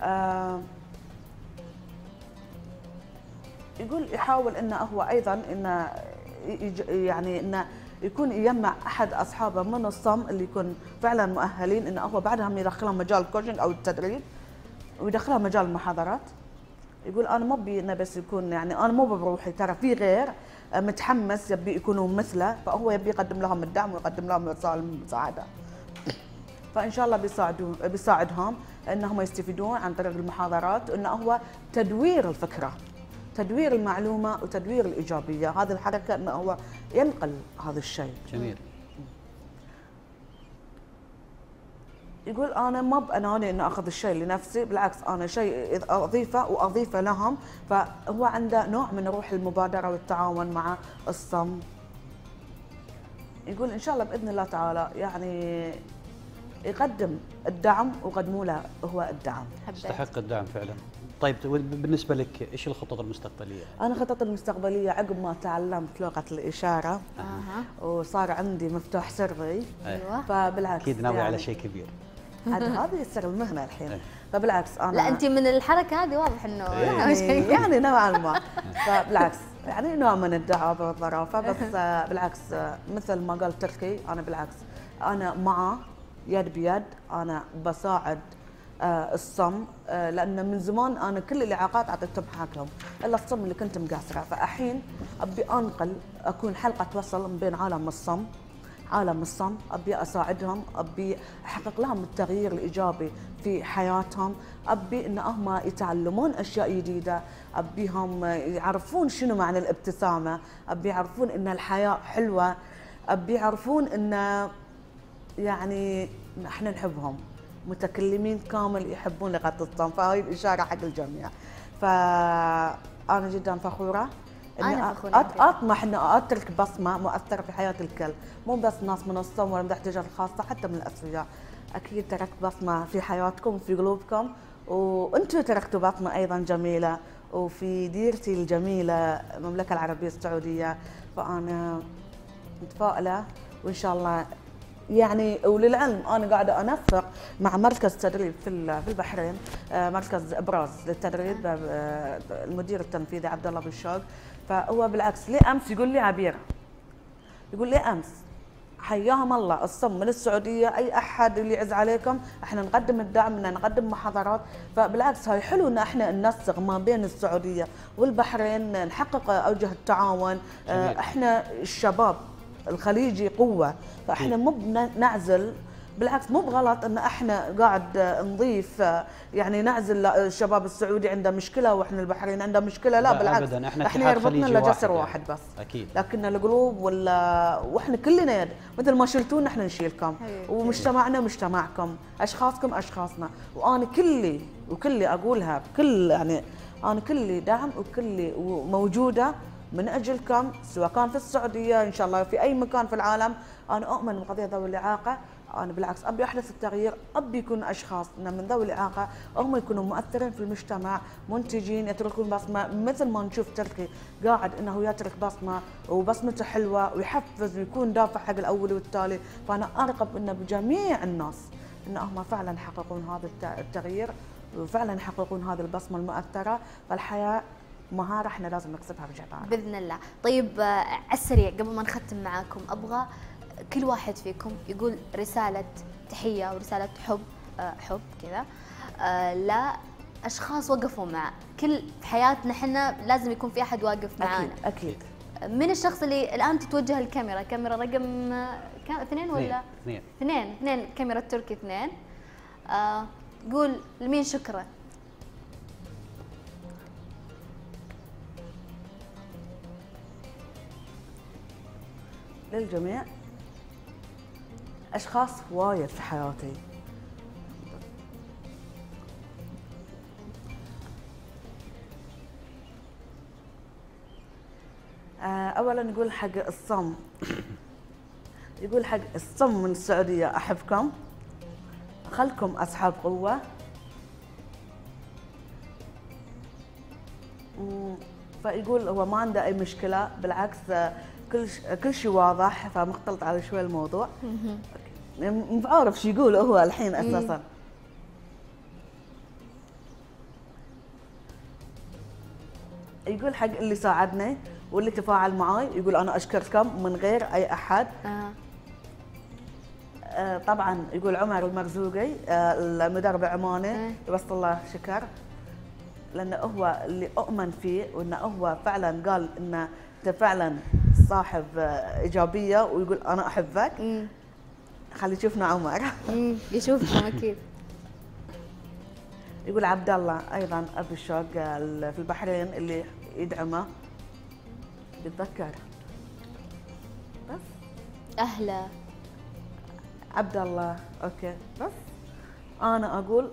يقول يحاول انه هو ايضا انه يعني انه يكون يجمع احد اصحابه من الصم اللي يكون فعلا مؤهلين، انه هو بعدهم يدخلهم مجال الكوتشنج او التدريب، ويدخلها مجال المحاضرات. يقول انا ما ابي انه بس يكون يعني انا مو بروحي، ترى في غير متحمس يبي يكونوا مثله، فهو يبي يقدم لهم الدعم ويقدم لهم وسائل المساعده. فان شاء الله بيساعدهم انهم يستفيدون عن طريق المحاضرات، انه هو تدوير الفكره، تدوير المعلومه وتدوير الايجابيه، هذه الحركه انه هو ينقل هذا الشيء. جميل. يقول انا ما باناني اني اخذ الشيء لنفسي، بالعكس انا شيء اضيفه واضيفه لهم، فهو عنده نوع من روح المبادره والتعاون مع الصم. يقول ان شاء الله باذن الله تعالى يعني يقدم الدعم وقدموا له هو الدعم. يستحق الدعم فعلا. طيب بالنسبه لك ايش الخطط المستقبليه؟ انا خططي المستقبليه عقب ما تعلمت لغه الاشاره وصار عندي مفتاح سري. ايوه. فبالعكس اكيد ناوي يعني على شيء كبير. هذا سر المهنه الحين. فبالعكس انا لا انت من الحركه هذه واضح انه يعني نوعا ما. فبالعكس يعني نوع من الدعابه والظرافه، بس بالعكس مثل ما قال تركي، انا بالعكس انا معه يد بيد، انا بساعد الصم، لان من زمان انا كل الاعاقات اعطيتهم حقهم الا الصم اللي كنت مقاصره، فالحين ابي انقل، اكون حلقه توصل بين عالم الصم، ابي اساعدهم، ابي احقق لهم التغيير الايجابي في حياتهم، ابي ان هم يتعلمون اشياء جديده، ابيهم يعرفون شنو معنى الابتسامه، ابي يعرفون ان الحياه حلوه، ابي يعرفون ان يعني احنا نحبهم، متكلمين كامل يحبون لغه الصم، فهاي الاشاره حق الجميع. فانا جدا فخوره اني اطمح اني اترك بصمه مؤثره في حياه الكل، مو بس ناس من الصم ولا من الاحتياجات الخاصه، حتى من الاسوياء. اكيد تركت بصمه في حياتكم وفي قلوبكم، وانتم تركتوا بصمه ايضا جميله وفي ديرتي الجميله المملكه العربيه السعوديه. فانا متفائله وان شاء الله يعني. وللعلم انا قاعده انسق مع مركز تدريب في البحرين، مركز ابراز للتدريب، المدير التنفيذي عبد الله بالشوق. فهو بالعكس لي امس يقول لي عبيره، يقول لي امس حياهم الله الصم من السعوديه، اي احد اللي يعز عليكم احنا نقدم الدعم، نقدم محاضرات. فبالعكس هاي حلو ان احنا ننسق ما بين السعوديه والبحرين، نحقق اوجه التعاون. احنا الشباب الخليجي قوه، فاحنا مو بنعزل، بالعكس مو بغلط ان احنا قاعد نضيف يعني نعزل الشباب السعودي عنده مشكله واحنا البحرين عنده مشكله. لا بالعكس أبداً. احنا يربطنا الا جسر واحد بس اكيد، لكن القلوب واحنا كلنا يد، مثل ما شلتونا احنا نشيلكم، ومجتمعنا مجتمعكم، اشخاصكم اشخاصنا. وانا كلي اقولها بكل يعني انا كلي دعم وكلي موجوده من اجلكم، سواء كان في السعوديه ان شاء الله في اي مكان في العالم. انا اؤمن بقضيه ذوي الاعاقه، انا بالعكس ابي احدث التغيير، ابي يكون اشخاص من ذوي الاعاقه هم يكونوا مؤثرين في المجتمع، منتجين، يتركون بصمه، مثل ما نشوف تركي قاعد انه يترك بصمه وبصمته حلوه ويحفز ويكون دافع حق الاول والتالي. فانا ارغب ان بجميع الناس ان هم فعلا يحققون هذا التغيير وفعلا يحققون هذه البصمه المؤثره. فالحياه مهاره احنا لازم نكسبها بجدارة باذن الله. طيب على السريع قبل ما نختم معاكم، ابغى كل واحد فيكم يقول رساله تحيه ورساله حب كذا لاشخاص وقفوا مع كل في حياتنا. احنا لازم يكون في احد واقف معانا. اكيد. من الشخص اللي الان تتوجه الكاميرا، كاميرا رقم كم 2 ولا 2 كاميرا تركي 2، قول لمين شكرا؟ للجميع، اشخاص وايد في حياتي. اولا يقول حق الصم، يقول حق الصم من السعوديه احبكم، خلكم اصحاب قوه. فيقول هو ما عنده اي مشكله، بالعكس كل شيء واضح، فمختلط على شوي الموضوع. مو عارف شو يقول هو الحين اساسا. يقول حق اللي ساعدني واللي تفاعل معي، يقول انا اشكركم من غير اي احد. طبعا يقول عمر المرزوقي المدرب العماني يوصل الله شكر، لانه هو اللي اؤمن فيه، وانه هو فعلا قال انه انت فعلا صاحب ايجابيه، ويقول انا احبك. خلي يشوفنا عمر. يشوفنا اكيد. يقول عبد الله ايضا ابو الشوق في البحرين اللي يدعمه، يتذكر بس اهلا عبد الله. اوكي بس انا اقول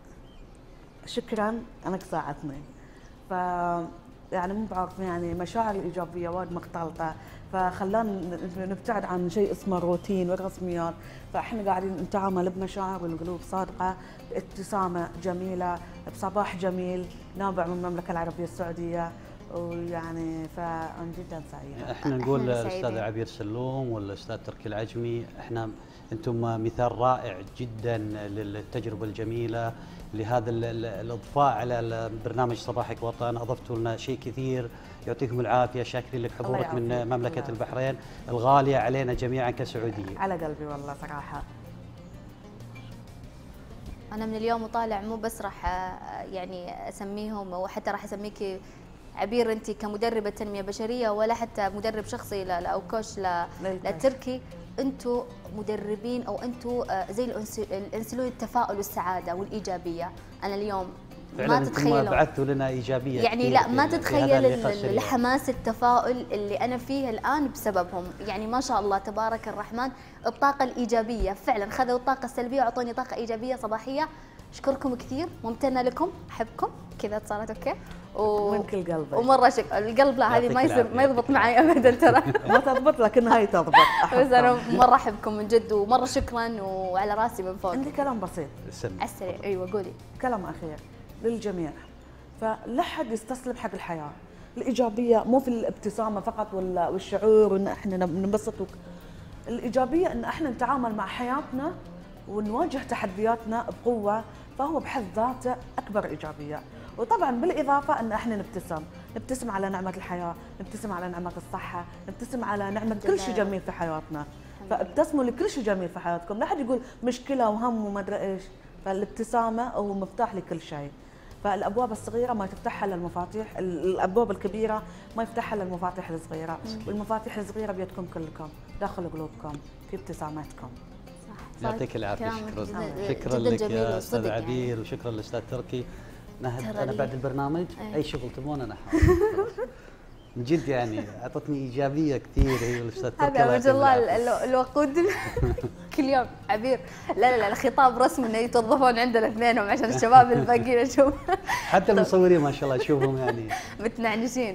شكرا انك ساعدتني. ف يعني مو بعرف يعني مشاعر الايجابيه وايد مختلطه، فخلانا نبتعد عن شيء اسمه روتين والرسميات. فاحنا قاعدين نتعامل بمشاعر والقلوب صادقه، بابتسامه جميله، بصباح جميل نابع من المملكه العربيه السعوديه. ويعني فانا جدا سعيده. احنا نقول الاستاذ عبير سلوم والاستاذ تركي العجمي، انتم مثال رائع جدا للتجربه الجميله، لهذا الاضفاء على برنامج صباحك وطن. اضفتوا لنا شيء كثير، يعطيكم العافيه. شاكرين لك حضورك من مملكه البحرين الغاليه علينا جميعا كسعوديين. على قلبي والله صراحه. انا من اليوم وطالع مو بس راح يعني اسميهم، وحتى راح اسميكي عبير انت كمدربه تنميه بشريه، ولا حتى مدرب شخصي او كوش للتركي. انتم مدربين، او انتم زي الانسولين، التفاؤل والسعاده والايجابيه. انا اليوم ما تتخيلوا بعثتوا لنا ايجابيه يعني، لا ما تتخيل الحماس التفاؤل اللي انا فيه الان بسببهم. يعني ما شاء الله تبارك الرحمن، الطاقه الايجابيه فعلا خذوا الطاقه السلبيه واعطوني طاقه ايجابيه صباحيه. اشكركم كثير، ممتنه لكم، احبكم. كذا اتصالات اوكي من كل قلبي. ومره القلب لا، هذه ما يعطيك يصير ما العافية. يضبط معي ابدا ترى. ما تضبط لكن هاي تضبط. بس انا مره احبكم من جد، ومره شكرا وعلى راسي من فوق. عندي كلام بسيط، السم. على السريع ايوه قولي. كلام اخير للجميع، فلا حد يستسلم حق الحياه. الايجابيه مو في الابتسامه فقط والشعور وان احنا ننبسط الايجابيه ان احنا نتعامل مع حياتنا ونواجه تحدياتنا بقوه، فهو بحد ذاته اكبر ايجابيه. وطبعا بالاضافه ان احنا نبتسم على نعمه الحياه، نبتسم على نعمه الصحه، نبتسم على نعمه كل شيء جميل في حياتنا. فابتسموا لكل شيء جميل في حياتكم، لا حد يقول مشكله وهم وما ادري ايش. فالابتسامه هو مفتاح لكل شيء. فالابواب الصغيره ما تفتحها الا المفاتيح، الابواب الكبيره ما يفتحها الا المفاتيح الصغيره، والمفاتيح الصغيره بيدكم كلكم، داخل قلوبكم، في ابتساماتكم. يعطيك العافيه. شكرا جداً لك جميل يا وصدق استاذ يعني. عبير، وشكرا للاستاذ تركي. نهد ترى انا بعد البرنامج اي شغل تبون انا حاضر. من جد يعني اعطتني ايجابيه كثير هي والاستاذ تركي. هذا ما شاء الله الوقود كل يوم عبير. لا خطاب رسمي انه يتوظفون عندنا اثنينهم عشان الشباب الباقيين اشوف حتى المصورين ما شاء الله اشوفهم يعني متنعنشين.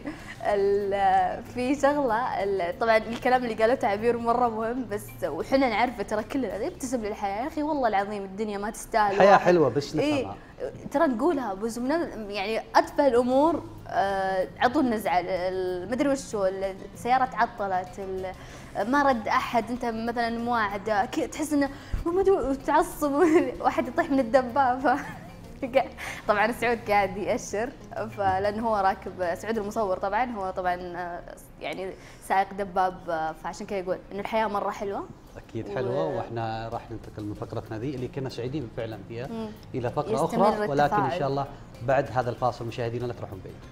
في شغله طبعا الكلام اللي قالته عبير مره مهم، بس وحنا نعرفه ترى كلنا يبتسم للحياه. يا اخي والله العظيم الدنيا ما تستاهل. الحياه حلوه بس نفهمها. إيه ترى نقولها بس يعني اتفه الامور عضو النزعه، مدري وش هو، السياره تعطلت، ما رد احد، انت مثلا مواعده تحس انه تعصب واحد يطيح من الدبابه. طبعا سعود قاعد يأشر، فلانه هو راكب، سعود المصور طبعا هو طبعا يعني سائق دباب، فعشان كذا يقول انه الحياه مره حلوه. اكيد حلوه. واحنا راح ننتقل من فقرتنا ذي اللي كنا سعيدين فعلا فيها الى فقره يستمر اخرى، ولكن ان التفاعل. شاء الله بعد هذا الفاصل مشاهدينا لا تروحون بعيد.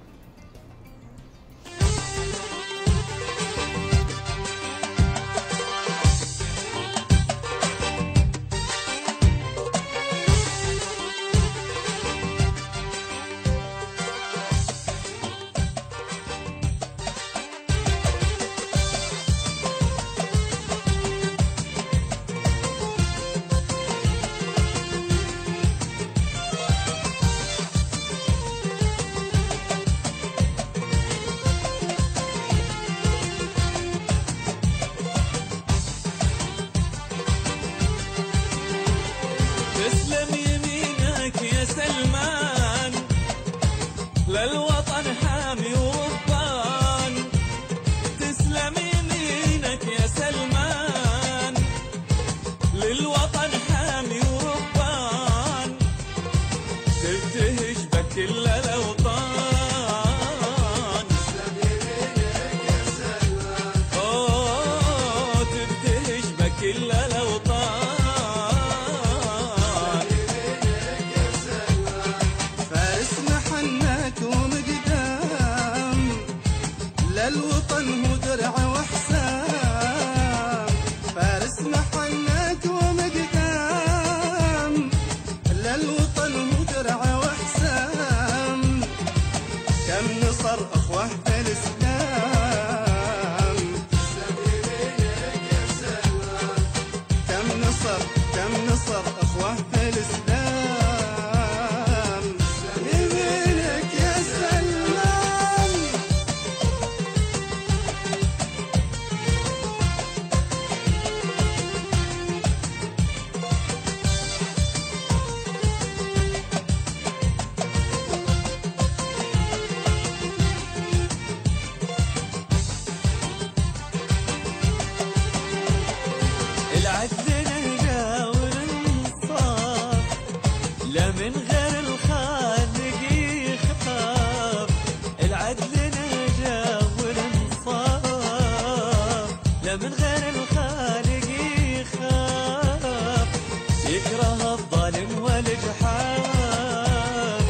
تسلم يمينك يا سلمان، للوطن حامي وربان. تسلم يمينك يا سلمان، للوطن حامي وربان. تبتهج بكل الاوطان. تسلم يمينك يا سلمان، اوه تبتهج بكل الاوطان. للوطن هو درع وحسام، فارس محنك ومقدام. للوطن هو درع وحسام، كم نصر اخوه في الاسلام. كم نصر اخوه في الاسلام. يمينك يا سلمان. العدل نهجا والانصاف، لا من غير الخالق يخاف. العدل نهجا والانصاف، لا من غير الخالق يخاف. يكره الظالم والجحاف.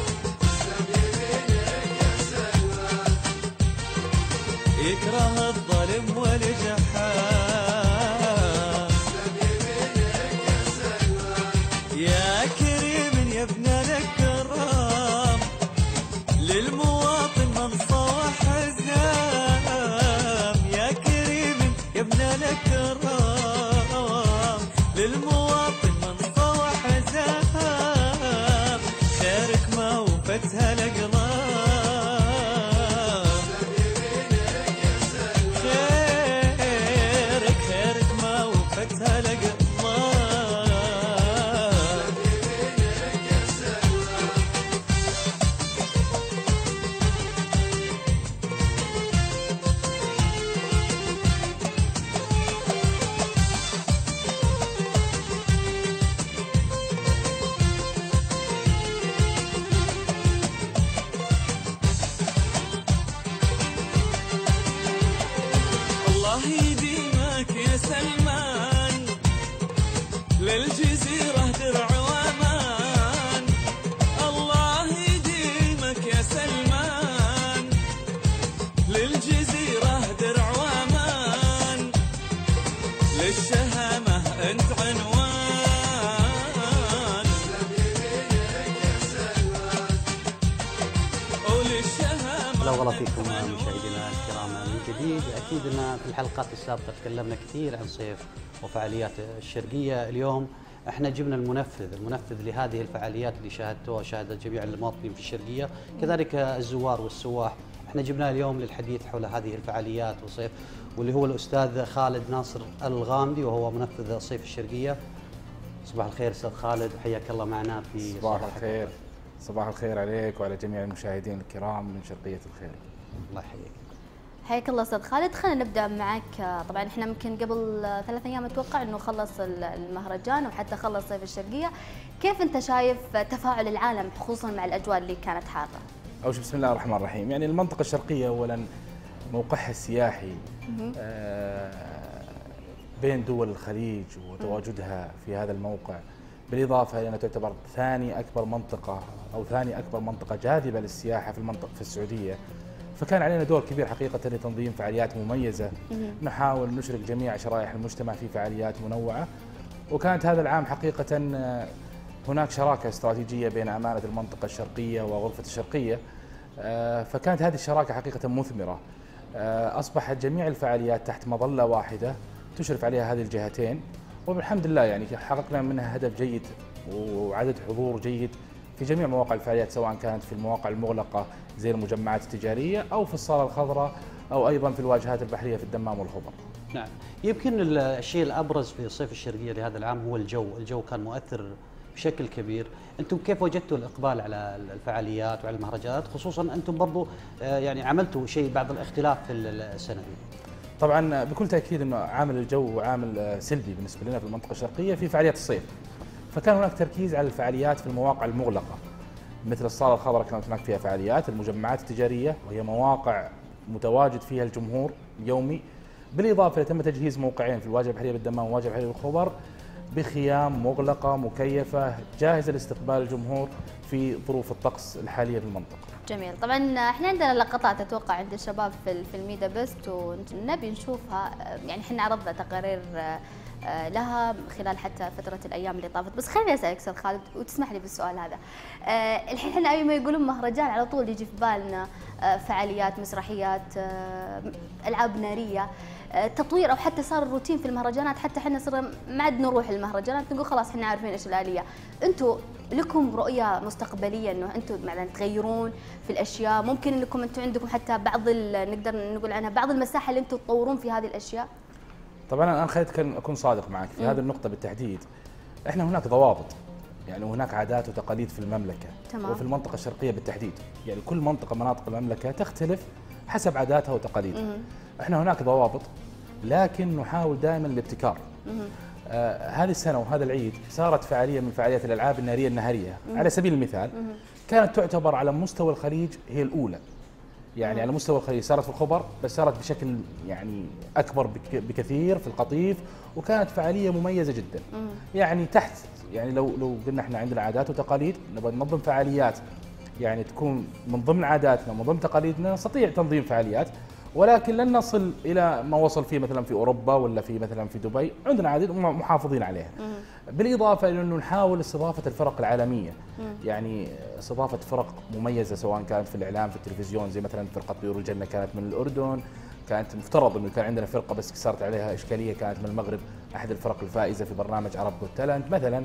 يكره الظالم والجحاف. يا كريم يا ابن الكرام، للمواطن منصة وحزام. يا كريم يا ابن الكرام، للمواطن منصة وحزام. خيرك ما وفتها الأقلام. سلمان، للجزيرة درع وامان، الله يديمك يا سلمان، للجزيرة درع وامان، للشهامة انت عنوان. هلا والله فيكم مشاهدينا الكرام من جديد. اكيد ان في الحلقات السابقه تكلمنا كثير عن صيف وفعاليات الشرقيه. اليوم احنا جبنا المنفذ لهذه الفعاليات اللي شاهدتوها شاهدت جميع المواطنين في الشرقيه، كذلك الزوار والسواح. احنا جبناه اليوم للحديث حول هذه الفعاليات وصيف، واللي هو الاستاذ خالد ناصر الغامدي وهو منفذ صيف الشرقيه. صباح الخير استاذ خالد، حياك الله معنا في صباح الخير. صباح الخير عليك وعلى جميع المشاهدين الكرام من شرقية الخير. الله يحييك. حياك الله استاذ خالد. خلينا نبدا معك. طبعا احنا يمكن قبل 3 ايام اتوقع انه خلص المهرجان وحتى خلص صيف الشرقيه. كيف انت شايف تفاعل العالم خصوصا مع الاجواء اللي كانت حاره؟ أول شيء بسم الله الرحمن الرحيم. يعني المنطقة الشرقية اولا موقعها السياحي بين دول الخليج وتواجدها في هذا الموقع، بالإضافة إلى أنها تعتبر ثاني أكبر منطقة جاذبة للسياحة في السعودية. فكان علينا دور كبير حقيقة لتنظيم فعاليات مميزة، نحاول نشرك جميع شرائح المجتمع في فعاليات منوعة. وكانت هذا العام حقيقة هناك شراكة استراتيجية بين أمانة المنطقة الشرقية وغرفة الشرقية، فكانت هذه الشراكة حقيقة مثمرة. أصبحت جميع الفعاليات تحت مظلة واحدة تشرف عليها هذه الجهتين، وبالحمد لله يعني حققنا منها هدف جيد وعدد حضور جيد في جميع مواقع الفعاليات، سواء كانت في المواقع المغلقة زي المجمعات التجارية أو في الصالة الخضراء أو أيضا في الواجهات البحرية في الدمام والخبر. نعم، يمكن الشيء الأبرز في صيف الشرقية لهذا العام هو الجو كان مؤثر بشكل كبير. أنتم كيف وجدتوا الإقبال على الفعاليات وعلى المهرجانات، خصوصا أنتم برضو يعني عملتوا شيء بعض الاختلاف في السنة دي؟ طبعا بكل تأكيد أنه عامل الجو عامل سلبي بالنسبة لنا في المنطقة الشرقية في فعاليات الصيف، فكان هناك تركيز على الفعاليات في المواقع المغلقة مثل الصالة الخضراء، كانت هناك فيها فعاليات، المجمعات التجارية وهي مواقع متواجد فيها الجمهور يومي، بالإضافة تم تجهيز موقعين في الواجهة البحرية بالدمام والواجهة البحرية بالخبر بخيام مغلقة مكيفة جاهزة لاستقبال الجمهور في ظروف الطقس الحالية في المنطقة. جميل. طبعا احنا عندنا لقطات اتوقع عند الشباب في الميدا بيست ونبي نشوفها. يعني احنا عرضنا تقارير لها خلال حتى فترة الأيام اللي طافت، بس خليني أسألك أستاذ خالد وتسمح لي بالسؤال هذا. الحين احنا أي ما يقولون مهرجان على طول يجي في بالنا فعاليات، مسرحيات، ألعاب نارية، تطوير، أو حتى صار الروتين في المهرجانات، حتى احنا صرنا ما عاد نروح المهرجانات، نقول خلاص احنا عارفين ايش الآلية. أنتم لكم رؤية مستقبلية انه انتم مثلا تغيرون في الاشياء؟ ممكن انكم انتم عندكم حتى بعض نقدر نقول عنها بعض المساحة اللي انتم تطورون في هذه الاشياء؟ طبعا انا خليت اكون صادق معك في هذه النقطه بالتحديد. احنا هناك ضوابط، يعني هناك عادات وتقاليد في المملكه. تمام. وفي المنطقه الشرقيه بالتحديد، يعني كل منطقه مناطق المملكه تختلف حسب عاداتها وتقاليدها. احنا هناك ضوابط لكن نحاول دائما الابتكار. هذه السنه وهذا العيد صارت فعاليه من فعاليات الالعاب الناريه النهاريه على سبيل المثال، كانت تعتبر على مستوى الخليج هي الاولى. يعني على مستوى الخليج صارت في الخبر، بس صارت بشكل يعني اكبر بكثير في القطيف، وكانت فعاليه مميزه جدا. يعني تحت يعني لو قلنا احنا عندنا عادات وتقاليد، نبغى ننظم فعاليات يعني تكون من ضمن عاداتنا ومن ضمن تقاليدنا، نستطيع تنظيم فعاليات، ولكن لن نصل الى ما وصل فيه مثلا في اوروبا ولا في مثلا في دبي. عندنا عادات محافظين عليها. بالاضافه الى انه نحاول استضافه الفرق العالميه، يعني استضافه فرق مميزه سواء كانت في الاعلام في التلفزيون، زي مثلا فرقه طيور الجنه كانت من الاردن، كانت مفترض انه كان عندنا فرقه بس صارت عليها اشكاليه كانت من المغرب، احد الفرق الفائزه في برنامج عرب جوت تالنت مثلا.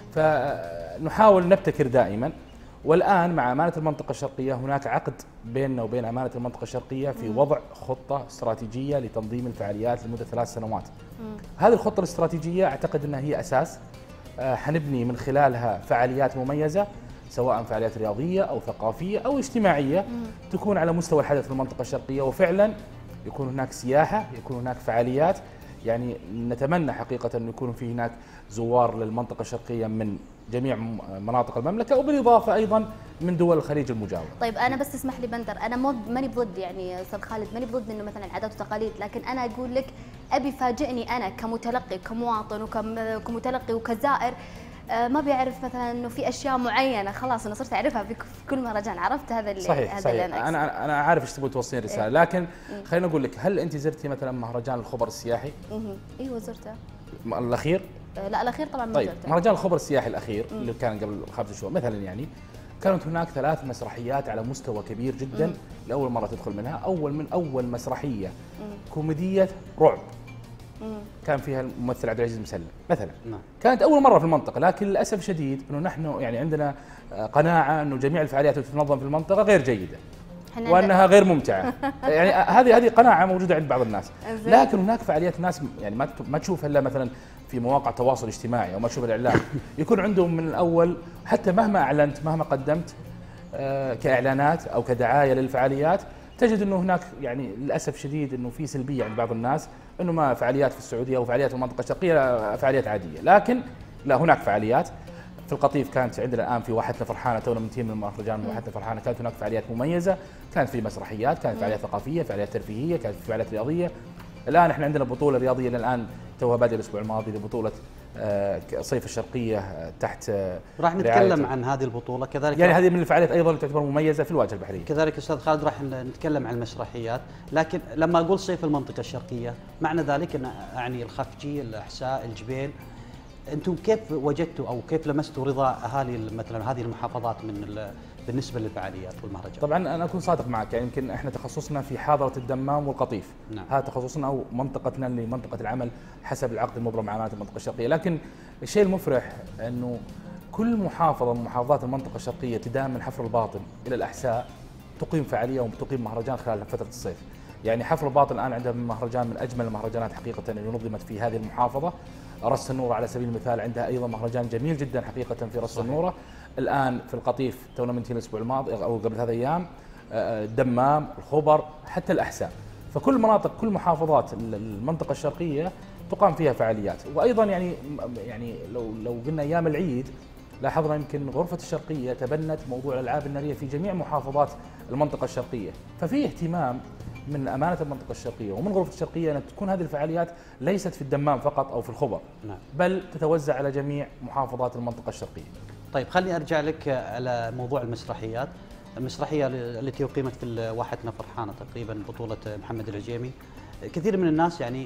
فنحاول نبتكر دائما. والآن مع أمانة المنطقة الشرقية هناك عقد بيننا وبين أمانة المنطقة الشرقية في وضع خطة استراتيجية لتنظيم الفعاليات لمدة 3 سنوات. هذه الخطة الاستراتيجية أعتقد أنها هي أساس حنبني من خلالها فعاليات مميزة، سواء فعاليات رياضية أو ثقافية أو اجتماعية، تكون على مستوى الحدث في المنطقة الشرقية، وفعلا يكون هناك سياحة، يكون هناك فعاليات، يعني نتمنى حقيقة أن يكون في هناك زوار للمنطقة الشرقية من جميع مناطق المملكة، وبالإضافة أيضا من دول الخليج المجاورة. طيب انا بس اسمح لي بندر، انا ماني بضد يعني استاذ خالد، ماني بضد انه مثلا عادات وتقاليد، لكن انا اقول لك ابي فاجئني انا كمتلقي كمواطن وكمتلقي وكزائر ما بيعرف مثلا انه في اشياء معينه خلاص انا صرت اعرفها في كل مهرجان، عرفت هذا اللي صحيح هذا صحيح. اللي انا عارف ايش تبغي توصلين رساله، لكن خليني اقول لك، هل انت زرتي مثلا مهرجان الخبر السياحي؟ ايوه زرته. الاخير؟ لا الاخير طبعا ما طيب زرته. مهرجان الخبر السياحي الاخير اللي كان قبل 5 شهور مثلا، يعني كانت هناك 3 مسرحيات على مستوى كبير جدا لاول مره تدخل منها. اول مسرحيه كوميديه رعب كان فيها الممثل عبد العزيز مسلم مثلا. كانت اول مره في المنطقه، لكن للاسف شديد انه نحن يعني عندنا قناعه انه جميع الفعاليات اللي تنظم في المنطقه غير جيده وانها غير ممتعه. يعني هذه قناعه موجوده عند بعض الناس. لكن هناك فعاليات ناس يعني ما تشوفها الا مثلا في مواقع التواصل الاجتماعي او ما تشوف الاعلام، يكون عندهم من الاول حتى مهما اعلنت مهما قدمت كاعلانات او كدعايه للفعاليات، تجد انه هناك يعني للاسف شديد انه في سلبيه عند بعض الناس انه ما فعاليات في السعوديه او فعاليات في المنطقه الشرقيه فعاليات عاديه. لكن لا، هناك فعاليات. في القطيف كانت عندنا الان في واحتنا فرحانه، تونا منتهين من المهرجان واحتنا فرحانه، كانت هناك فعاليات مميزه، كانت في مسرحيات، كانت فعاليات ثقافيه، فعاليات ترفيهيه، كانت في فعاليات رياضيه. الان احنا عندنا بطوله رياضيه الان توها بادئه الاسبوع الماضي لبطوله صيف الشرقيه تحت راح نتكلم عن هذه البطوله كذلك. يعني هذه من الفعاليات ايضا تعتبر مميزه في الواجهه البحريه. كذلك استاذ خالد راح نتكلم عن المسرحيات، لكن لما اقول صيف المنطقه الشرقيه معنى ذلك ان اعني الخفجي، الاحساء، الجبيل. انتم كيف وجدتوا او كيف لمستوا رضا اهالي مثلا هذه المحافظات بالنسبه للفعاليات والمهرجان؟ طبعا انا اكون صادق معك، يعني يمكن احنا تخصصنا في حاضره الدمام والقطيف. نعم. هذا تخصصنا او منطقتنا اللي منطقه العمل حسب العقد المبرم مع امانه المنطقه الشرقيه. لكن الشيء المفرح انه كل محافظه من محافظات المنطقه الشرقيه ابتداء من حفر الباطن الى الاحساء تقيم فعاليه وتقيم مهرجان خلال فتره الصيف. يعني حفر الباطن الان عندها مهرجان من اجمل المهرجانات حقيقه اللي نظمت في هذه المحافظه. رص النورة على سبيل المثال عندها ايضا مهرجان جميل جدا حقيقه في رص النورة. الان في القطيف تونا منتهين الاسبوع الماضي او قبل 3 ايام الدمام، الخبر، حتى الاحساء. فكل مناطق كل محافظات المنطقه الشرقيه تقام فيها فعاليات. وايضا يعني لو قلنا ايام العيد لاحظنا يمكن غرفه الشرقيه تبنت موضوع الالعاب الناريه في جميع محافظات المنطقه الشرقيه. ففي اهتمام من امانه المنطقه الشرقيه ومن غرفه الشرقيه ان تكون هذه الفعاليات ليست في الدمام فقط او في الخبر، بل تتوزع على جميع محافظات المنطقه الشرقيه. طيب خليني ارجع لك على موضوع المسرحيات. المسرحيه التي اقيمت في واحتنا فرحانه تقريبا بطوله محمد العجيمي، كثير من الناس يعني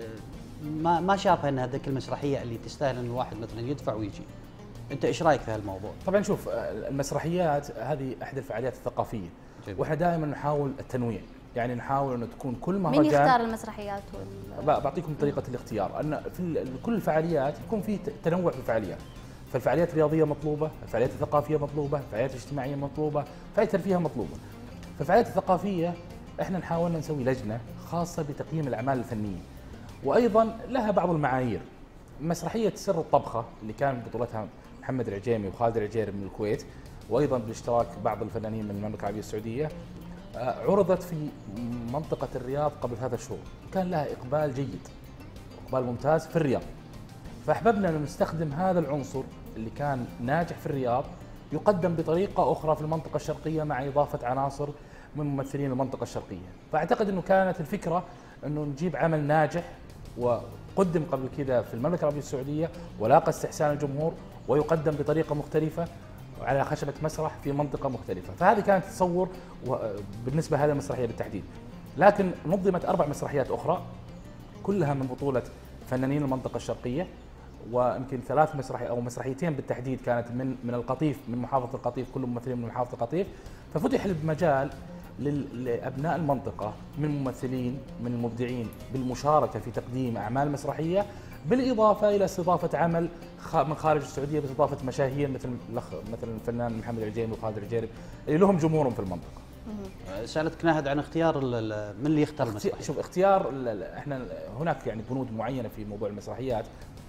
ما شافها انها ذيك المسرحيه اللي تستاهل ان الواحد مثلا يدفع ويجي. انت ايش رايك في هالموضوع؟ طبعا شوف، المسرحيات هذه احد الفعاليات الثقافيه، واحنا دائما نحاول التنويع، يعني نحاول انه تكون كل مهرجان. مين يختار المسرحيات بعطيكم طريقه الاختيار، ان في كل الفعاليات يكون في تنوع في الفعاليات. فالفعاليات الرياضيه مطلوبه، الفعاليات الثقافيه مطلوبه، الفعاليات الاجتماعيه مطلوبه، الفعاليات الترفيهيه مطلوبه. فالفعاليات الثقافيه احنا نحاول نسوي لجنه خاصه بتقييم الاعمال الفنيه، وايضا لها بعض المعايير. مسرحيه سر الطبخه اللي كان بطولتها محمد العجيمي وخالد العجيري من الكويت، وايضا بالاشتراك بعض الفنانين من المملكه العربيه السعوديه، عرضت في منطقه الرياض قبل 3 شهور، كان لها اقبال جيد، اقبال ممتاز في الرياض. فاحببنا ان نستخدم هذا العنصر اللي كان ناجح في الرياض يقدم بطريقه اخرى في المنطقه الشرقيه مع اضافه عناصر من ممثلين المنطقه الشرقيه. فاعتقد انه كانت الفكره انه نجيب عمل ناجح وقدم قبل كذا في المملكه العربيه السعوديه ولاقى استحسان الجمهور، ويقدم بطريقه مختلفه على خشبه مسرح في منطقه مختلفه. فهذه كانت تصور بالنسبه لهذه المسرحيه بالتحديد. لكن نظمت 4 مسرحيات اخرى كلها من بطوله فنانين المنطقه الشرقيه، ويمكن 3 مسرحيات او مسرحيتين بالتحديد كانت من القطيف، من محافظه القطيف، كلهم ممثلين من محافظه القطيف. ففتح المجال لابناء المنطقه من ممثلين من المبدعين بالمشاركه في تقديم اعمال مسرحيه، بالاضافه الى استضافه عمل من خارج السعوديه باستضافه مشاهير مثل الفنان محمد العجيمي وخالد العجيري اللي لهم جمهورهم في المنطقه. سالتك ناهد عن اختيار من اللي يختار المسرحيه. شوف، اختيار احنا هناك يعني بنود معينه في موضوع المسرحيات.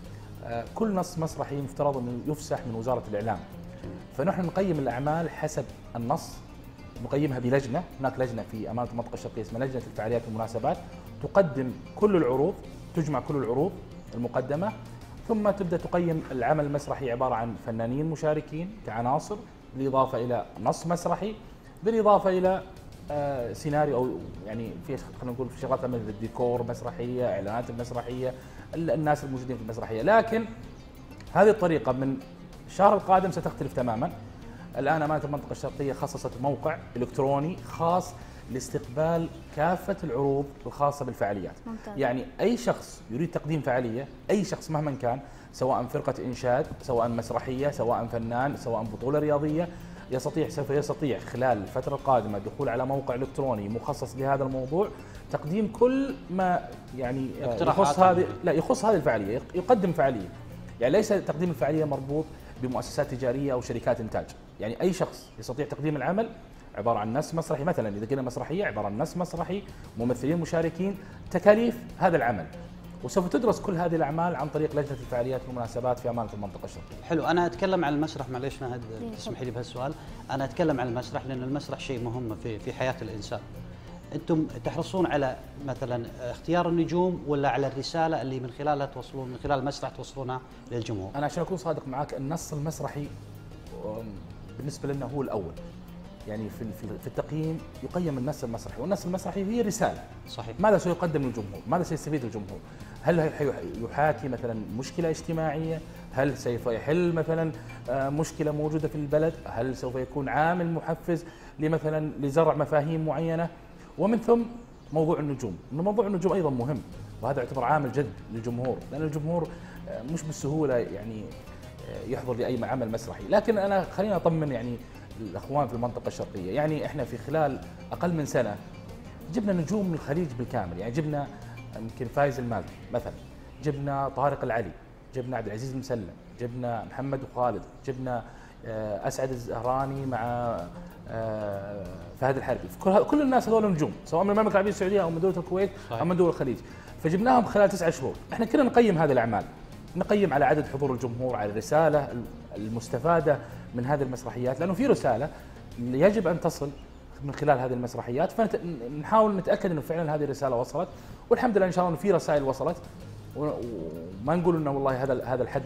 كل نص مسرحي مفترض انه يفسح من وزاره الاعلام، فنحن نقيم الاعمال حسب النص، نقيمها بلجنه، هناك لجنه في امانه المنطقه الشرقيه اسمها لجنه الفعاليات والمناسبات، تقدم كل العروض تجمع كل العروض المقدمة، ثم تبدأ تقيم العمل المسرحي عبارة عن فنانين مشاركين كعناصر، بالإضافة إلى نص مسرحي، بالإضافة إلى سيناريو، أو يعني في خلينا نقول في شغلات مثل الديكور مسرحية، إعلانات المسرحية، الناس الموجودين في المسرحية. لكن هذه الطريقة من الشهر القادم ستختلف تماما. الآن أمانة المنطقة الشرقية خصصت موقع إلكتروني خاص لاستقبال كافة العروض الخاصة بالفعاليات. ممتاز. يعني أي شخص يريد تقديم فعالية، أي شخص مهما كان، سواء فرقة إنشاد، سواء مسرحية، سواء فنان، سواء بطولة رياضية، سوف يستطيع خلال الفترة القادمة الدخول على موقع إلكتروني مخصص لهذا الموضوع، تقديم كل ما يعني يخص هذه الفعالية، يقدم فعالية. يعني ليس تقديم الفعالية مربوط بمؤسسات تجارية أو شركات إنتاج، يعني أي شخص يستطيع تقديم العمل عبارة عن نص مسرحي، مثلا إذا قلنا مسرحية عبارة عن نص مسرحي، ممثلين مشاركين، تكاليف هذا العمل. وسوف تدرس كل هذه الأعمال عن طريق لجنة الفعاليات والمناسبات في أمانة المنطقة الشرقية. حلو، أنا أتكلم عن المسرح، معليش نهد تسمحي لي بهالسؤال، أنا أتكلم عن المسرح لأن المسرح شيء مهم في حياة الإنسان. أنتم تحرصون على مثلا اختيار النجوم ولا على الرسالة اللي من خلالها توصلون، من خلال المسرح توصلونها للجمهور؟ أنا عشان أكون صادق معك، النص المسرحي بالنسبة لنا هو الأول. يعني في التقييم يقيم النص المسرحي، والنص المسرحي هي رسالة. صحيح. ماذا سيقدم للجمهور؟ ماذا سيستفيد الجمهور؟ هل يحاكي مثلا مشكلة اجتماعية؟ هل سوف يحل مثلا مشكلة موجودة في البلد؟ هل سوف يكون عامل محفز مثلا لزرع مفاهيم معينة؟ ومن ثم موضوع النجوم، إنه موضوع النجوم أيضا مهم، وهذا يعتبر عامل جد للجمهور، لأن الجمهور مش بالسهولة يعني يحضر لأي عمل مسرحي. لكن أنا خلينا أطمن يعني الأخوان في المنطقة الشرقية، يعني إحنا في خلال أقل من سنة جبنا نجوم من الخليج بالكامل. يعني جبنا يمكن فايز المالكي مثلا، جبنا طارق العلي، جبنا عبد العزيز المسلم، جبنا محمد وخالد، جبنا أسعد الزهراني مع فهد الحربي. كل الناس هذول نجوم، سواء من المملكة العربية السعودية أو من دولة الكويت أو من دول الخليج، فجبناهم خلال 9 شهور. إحنا كنا نقيم هذه الأعمال، نقيم على عدد حضور الجمهور، على الرسالة المستفادة من هذه المسرحيات، لأنه في رسالة يجب أن تصل من خلال هذه المسرحيات، فنحاول نتأكد أنه فعلا هذه الرسالة وصلت. والحمد لله إن شاء الله أنه في رسائل وصلت، وما نقول أنه والله هذا الحد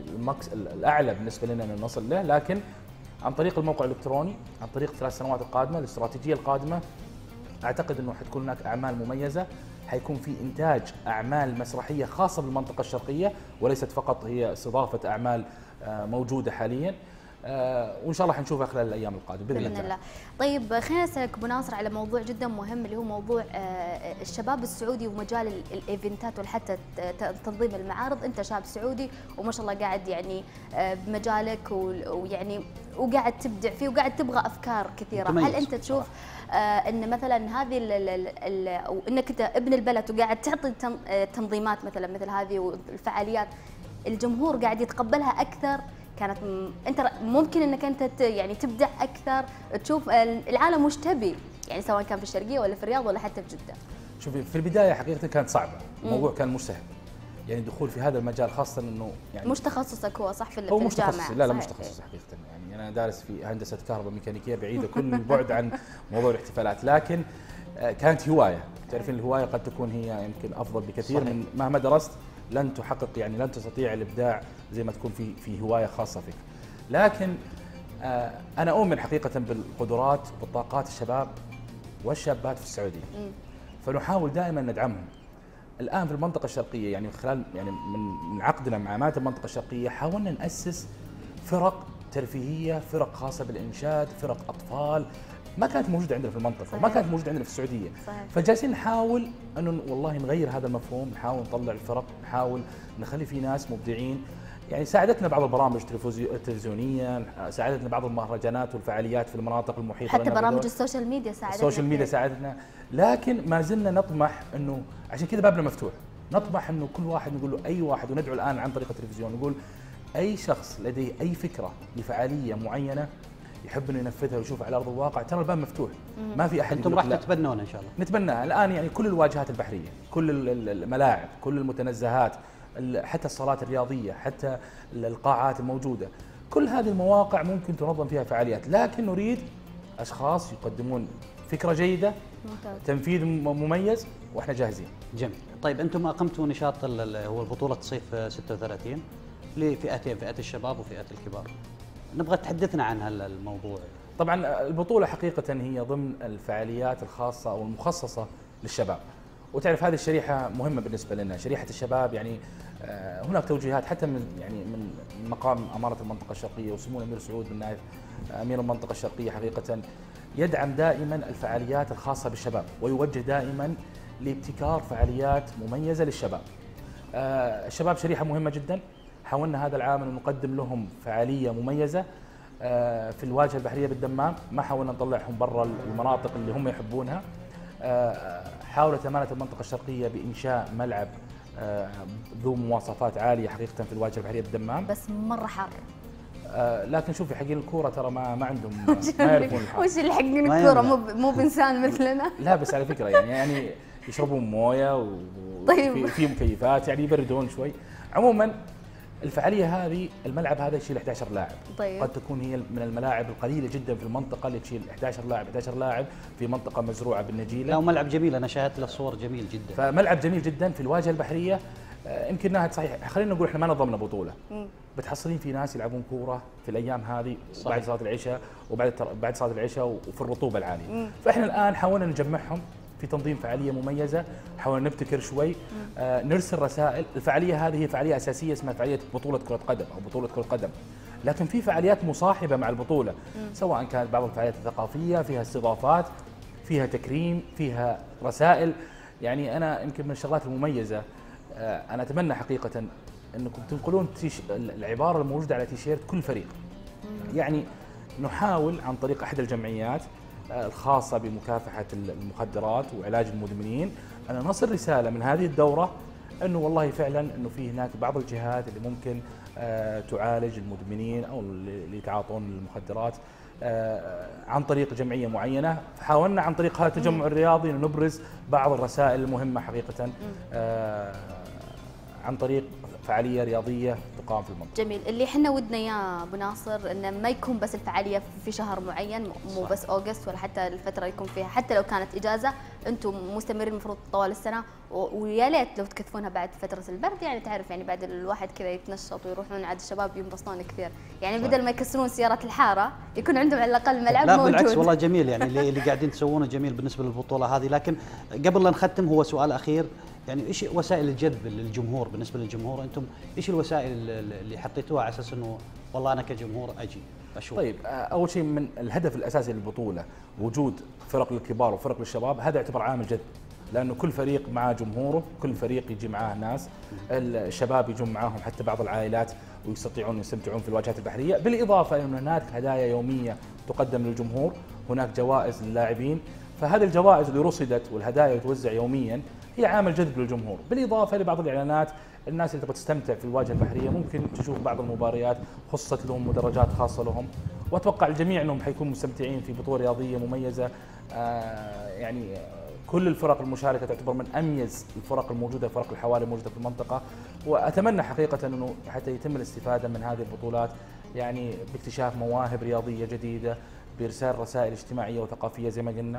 الأعلى بالنسبة لنا أن نصل له، لكن عن طريق الموقع الإلكتروني، عن طريق 3 سنوات القادمة، الاستراتيجية القادمة، أعتقد أنه حتكون هناك أعمال مميزة، حيكون في إنتاج أعمال مسرحية خاصة بالمنطقة الشرقية، وليست فقط هي استضافة أعمال موجودة حاليا، وإن شاء الله حنشوفها خلال الأيام القادمة بإذن الله. طيب خلينا نسألك أبو ناصر على موضوع جدا مهم، اللي هو موضوع الشباب السعودي ومجال الإيفنتات وحتى تنظيم المعارض. أنت شاب سعودي وما شاء الله قاعد يعني بمجالك ويعني وقاعد تبدع فيه وقاعد تبغى أفكار كثيرة. هل أنت تشوف ان مثلا هذه او انك انت ابن البلد وقاعد تعطي تنظيمات مثل هذه والفعاليات، الجمهور قاعد يتقبلها اكثر؟ كانت انت ممكن انك انت يعني تبدع اكثر، تشوف العالم وش تبي، يعني سواء كان في الشرقيه ولا في الرياض ولا حتى في جده؟ شوفي، في البدايه حقيقه كانت صعبه، الموضوع كان مش سهل، يعني الدخول في هذا المجال، خاصه انه يعني مش تخصصك هو صح في هو الجامعه؟ مش لا مش تخصص حقيقه. يعني انا دارس في هندسه كهرباء ميكانيكيه، بعيده كل البعد عن موضوع الاحتفالات، لكن كانت هوايه. تعرفين الهوايه قد تكون هي يمكن افضل بكثير صحيح. من مهما درست لن تحقق، يعني لن تستطيع الابداع زي ما تكون في هوايه خاصه فيك. لكن انا اؤمن حقيقه بالقدرات وبالطاقات الشباب والشابات في السعوديه، فنحاول دائما ندعمهم. الان في المنطقه الشرقيه، يعني خلال يعني من عقدنا مع أمانة المنطقه الشرقيه، حاولنا ناسس فرق ترفيهيه، فرق خاصه بالانشاد، فرق اطفال ما كانت موجوده عندنا في المنطقه صحيح. ما كانت موجوده عندنا في السعوديه صحيح. فجالسين نحاول انه والله نغير هذا المفهوم، نحاول نطلع الفرق، نحاول نخلي في ناس مبدعين. يعني ساعدتنا بعض البرامج التلفزيونيه، ساعدتنا بعض المهرجانات والفعاليات في المناطق المحيطه، حتى برامج السوشيال ميديا ساعدتنا. السوشيال ميديا ساعدتنا، لكن ما زلنا نطمح انه، عشان كذا بابنا مفتوح، نطمح انه كل واحد نقول له، اي واحد، وندعو الان عن طريق التلفزيون، نقول اي شخص لديه اي فكره لفعاليه معينه يحب انه ينفذها ويشوفها على ارض الواقع، ترى الباب مفتوح، ما في احد. انتم راح تتبنون ان شاء الله؟ نتبناها الان، يعني كل الواجهات البحريه، كل الملاعب، كل المتنزهات، حتى الصالات الرياضيه، حتى القاعات الموجوده، كل هذه المواقع ممكن تنظم فيها فعاليات، لكن نريد اشخاص يقدمون فكره جيده، تنفيذ مميز، واحنا جاهزين. جميل. طيب انتم اقمتوا نشاط هو بطوله صيف 36 لفئتين، فئه الشباب وفئه الكبار. نبغى تحدثنا عن هذا الموضوع. طبعا البطوله حقيقه هي ضمن الفعاليات الخاصه او المخصصه للشباب، وتعرف هذه الشريحه مهمه بالنسبه لنا، شريحه الشباب يعني هناك توجيهات حتى من مقام اماره المنطقه الشرقيه وسمو الامير سعود بن نايف امير المنطقه الشرقيه حقيقه يدعم دائما الفعاليات الخاصه بالشباب ويوجه دائما لابتكار فعاليات مميزه للشباب. الشباب شريحه مهمه جدا، حاولنا هذا العام ان نقدم لهم فعاليه مميزه في الواجهه البحريه بالدمام، ما حاولنا نطلعهم برا المناطق اللي هم يحبونها. حاولت امانه المنطقه الشرقيه بانشاء ملعب ذو مواصفات عاليه حقيقه في الواجهه البحريه بالدمام، بس مره حار. لكن شوفي حقين الكوره ترى ما عندهم ما يعرفون الحار. وش اللي حقين الكوره مو بانسان مثلنا؟ لا بس على فكره يعني يشربون مويه طيب وفي مكيفات يعني يبردون شوي. عموما الفعاليه هذه الملعب هذا يشيل 11 لاعب. طيب. قد تكون هي من الملاعب القليله جدا في المنطقه اللي تشيل 11 لاعب في منطقه مزروعه بالنجيله. لا وملعب جميل، انا شاهدت له صور جميل جدا. فملعب جميل جدا في الواجهه البحريه. يمكن انها صحيح خلينا نقول احنا ما نظمنا بطوله. بتحصلين في ناس يلعبون كوره في الايام هذه بعد صلاه العشاء وبعد صلاه العشاء وفي الرطوبه العاليه. فاحنا الان حاولنا نجمعهم في تنظيم فعاليه مميزه، حاولنا نبتكر شوي، نرسل رسائل. الفعاليه هذه هي فعاليه اساسيه اسمها فعاليه بطوله كره قدم او بطوله كره قدم، لكن في فعاليات مصاحبه مع البطوله سواء كانت بعض الفعاليات الثقافيه فيها استضافات، فيها تكريم، فيها رسائل. يعني انا يمكن من الشغلات المميزه انا اتمنى حقيقه انكم تنقلون العباره الموجوده على تيشيرت كل فريق. يعني نحاول عن طريق احد الجمعيات الخاصه بمكافحه المخدرات وعلاج المدمنين ان نصل رساله من هذه الدوره انه والله فعلا انه في هناك بعض الجهات اللي ممكن تعالج المدمنين او اللي يتعاطون المخدرات عن طريق جمعيه معينه. حاولنا عن طريق هذا التجمع الرياضي ان نبرز بعض الرسائل المهمه حقيقه عن طريق فعاليه رياضيه تقام في المنطقه. جميل. اللي احنا ودنا اياه ابو ناصر انه ما يكون بس الفعاليه في شهر معين، مو بس اوغست ولا حتى الفتره يكون فيها، حتى لو كانت اجازه انتم مستمرين المفروض طوال السنه، ويا ليت لو تكثفونها بعد فتره البرد. يعني تعرف يعني بعد الواحد كذا يتنشط ويروحون عاد الشباب ينبسطون كثير، يعني بدل ما يكسرون سيارات الحاره يكون عندهم على الاقل ملعب لا موجود. بالعكس والله جميل، يعني اللي قاعدين تسوونه جميل بالنسبه للبطوله هذه. لكن قبل لا نختم هو سؤال اخير، يعني ايش وسائل الجذب للجمهور؟ بالنسبه للجمهور انتم ايش الوسائل اللي حطيتوها على اساس انه والله انا كجمهور اجي اشوف؟ طيب اول شيء من الهدف الاساسي للبطوله وجود فرق للكبار وفرق للشباب، هذا يعتبر عامل جذب، لانه كل فريق معاه جمهوره، كل فريق يجي معاه ناس، الشباب يجون معاهم حتى بعض العائلات ويستطيعون يستمتعون في الواجهات البحريه، بالاضافه الى ان هناك هدايا يوميه تقدم للجمهور، هناك جوائز للاعبين، فهذه الجوائز اللي رصدت والهدايا اللي توزع يوميا هي عامل جذب للجمهور، بالاضافه لبعض الاعلانات. الناس اللي تبغى تستمتع في الواجهه البحريه ممكن تشوف بعض المباريات خصت لهم مدرجات خاصه لهم، واتوقع الجميع انهم حيكونوا مستمتعين في بطوله رياضيه مميزه. يعني كل الفرق المشاركه تعتبر من اميز الفرق الموجوده، فرق الحوالي الموجوده في المنطقه، واتمنى حقيقه انه حتى يتم الاستفاده من هذه البطولات يعني باكتشاف مواهب رياضيه جديده، بارسال رسائل اجتماعيه وثقافيه زي ما قلنا.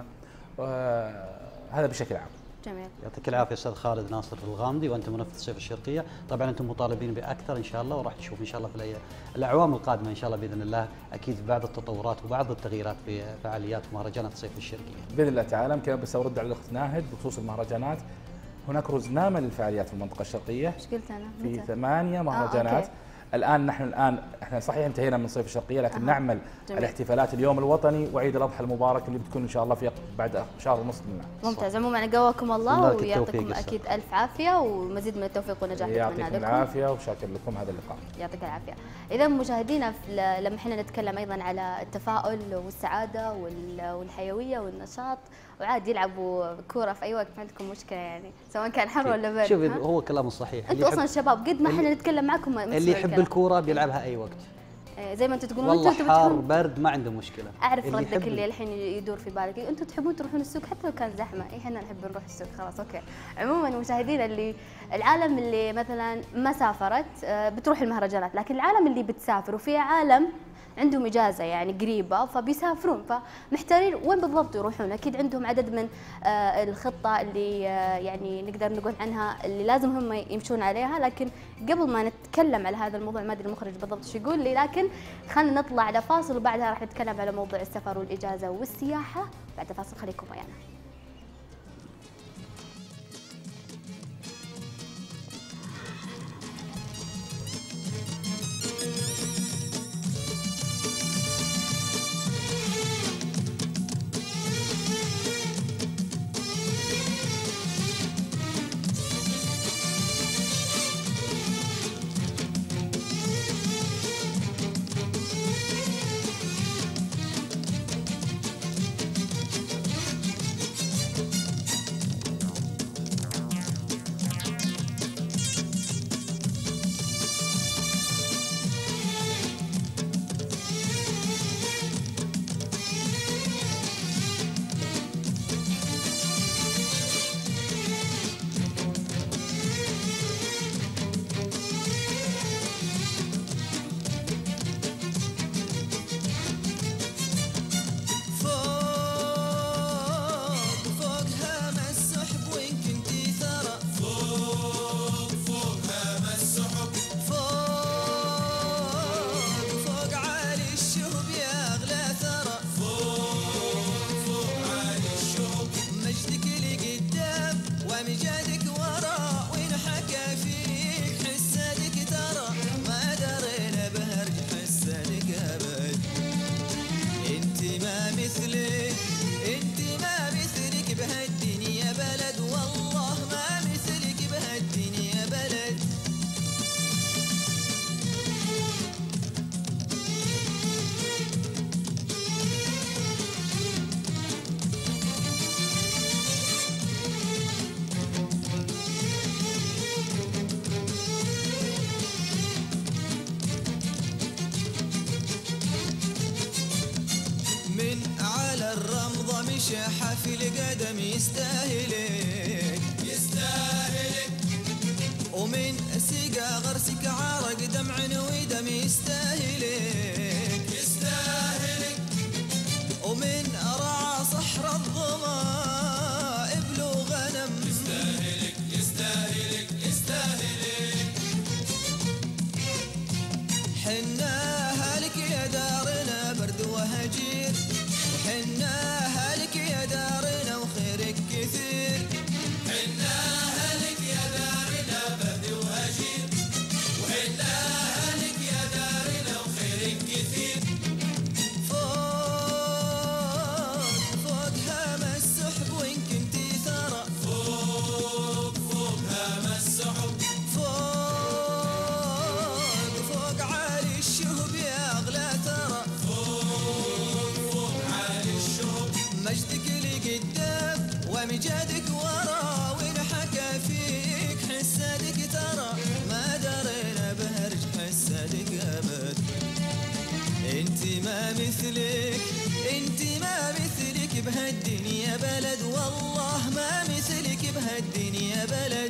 هذا بشكل عام. جميل. يعطيك العافيه استاذ خالد ناصر الغامدي، وانت منفذ صيف الشرقيه. طبعا انتم مطالبين باكثر ان شاء الله، وراح تشوف ان شاء الله في الاعوام القادمه ان شاء الله باذن الله اكيد بعض التطورات وبعض التغييرات في فعاليات ومهرجانات صيف الشرقيه. باذن الله تعالى. يمكن بس ارد على الاخت ناهد بخصوص المهرجانات. هناك رزنامه للفعاليات في المنطقه الشرقيه. ايش قلت انا؟ في 8 مهرجانات. الان احنا صحيح انتهينا من صيف الشرقيه، لكن نعمل على احتفالات اليوم الوطني وعيد الاضحى المبارك اللي بتكون ان شاء الله في بعد شهر ونص منها. ممتاز. عموما قواكم الله ويعطيكم اكيد الف عافيه ومزيد من التوفيق والنجاح. يعطيكم العافيه وشاكر لكم هذا اللقاء. يعطيك العافيه. اذا مشاهدينا لما احنا نتكلم ايضا على التفاؤل والسعاده والحيويه والنشاط، وعاد يلعبوا كوره في اي وقت ما عندكم مشكله، يعني سواء كان حر ولا برد. شوف هو كلام صحيح. انتوا اصلا شباب قد ما احنا نتكلم معكم اللي يحب الكوره بيلعبها اي وقت. زي ما انتم تقولون والله انتم حار تحبون. برد ما عنده مشكله. اعرف اللي ردك يحب اللي الحين يدور في بالك، انتم تحبون تروحون السوق حتى لو كان زحمه، احنا نحب نروح السوق خلاص اوكي. عموما مشاهدينا اللي العالم اللي مثلا ما سافرت بتروح المهرجانات، لكن العالم اللي بتسافر وفي عالم عندهم اجازه يعني قريبه فبيسافرون، فمحتارين وين بالضبط يروحون. اكيد عندهم عدد من الخطه اللي يعني نقدر نقول عنها اللي لازم هم يمشون عليها، لكن قبل ما نتكلم على هذا الموضوع ما ادري المخرج بالضبط شو يقول لي، لكن خلينا نطلع على فاصل وبعدها راح نتكلم على موضوع السفر والاجازه والسياحه. بعد فاصل خليكم ويانا. حافل قدم يستاهلك يستاهلك، ومن سقى غرسك عرق دمع ودم يستاهلك يستاهلك، ومن رعى صحر الظما إبل وغنم يستاهلك يستاهلك يستاهلك. حناها لك يا دارنا برد وهجير، وحناها لك يا دارنا وخيرك كثير، حناها لك يا دارنا برد وهجير، وحناها لك يا دارنا وخيرك كثير. فوق هام السحب وإن كنتي ثرى، فوق هام السحب، فوق عالي الشهب يا أغلى ترى، فوق عالي الشهب. مجدك لقدام ومجادك ورا، وين حكى فيك حسادك ترى، ما درينا بهرج حسادك أبد. انتي ما مثلك انتي ما مثلك بهالدنيا بلد، والله ما مثلك بهالدنيا بلد.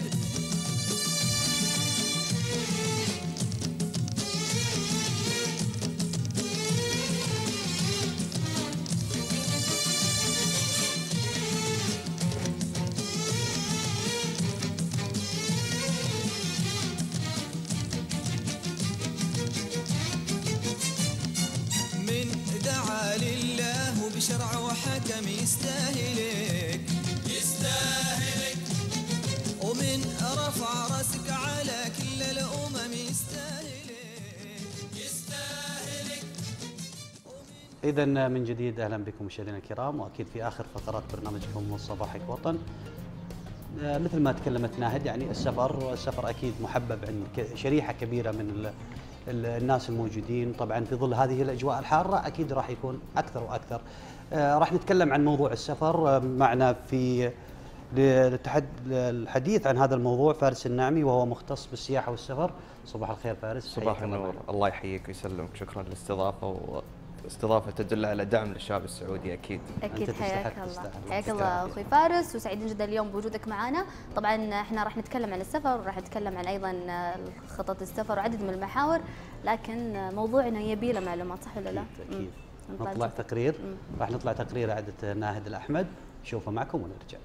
بشرع وحكم يستاهلك يستاهلك، ومن رفع راسك على كل الأمم يستاهلك يستاهلك. إذا من جديد أهلا بكم مشاهدينا الكرام، وأكيد في آخر فقرات برنامجكم صباحك وطن. مثل ما تكلمت ناهد، يعني السفر أكيد محبب عند شريحة كبيرة من الناس الموجودين. طبعا في ظل هذه الأجواء الحارة أكيد راح يكون أكثر وأكثر. راح نتكلم عن موضوع السفر. معنا في للحديث عن هذا الموضوع فارس النعمي وهو مختص بالسياحة والسفر. صباح الخير فارس. صباح النور، الله يحييك ويسلمك، شكرا للاستضافة، واستضافة تدل على دعم للشعب السعودي أكيد. أكيد. حياك الله، حياك الله أخوي فارس، وسعيدين جدا اليوم بوجودك معنا. طبعا احنا راح نتكلم عن السفر، وراح نتكلم عن أيضا خطط السفر وعدد من المحاور، لكن موضوعنا يبي له معلومات، صح ولا لا؟ أكيد. نطلع تقرير، راح نطلع تقرير عادة ناهد الأحمد، نشوفه معكم ونرجع.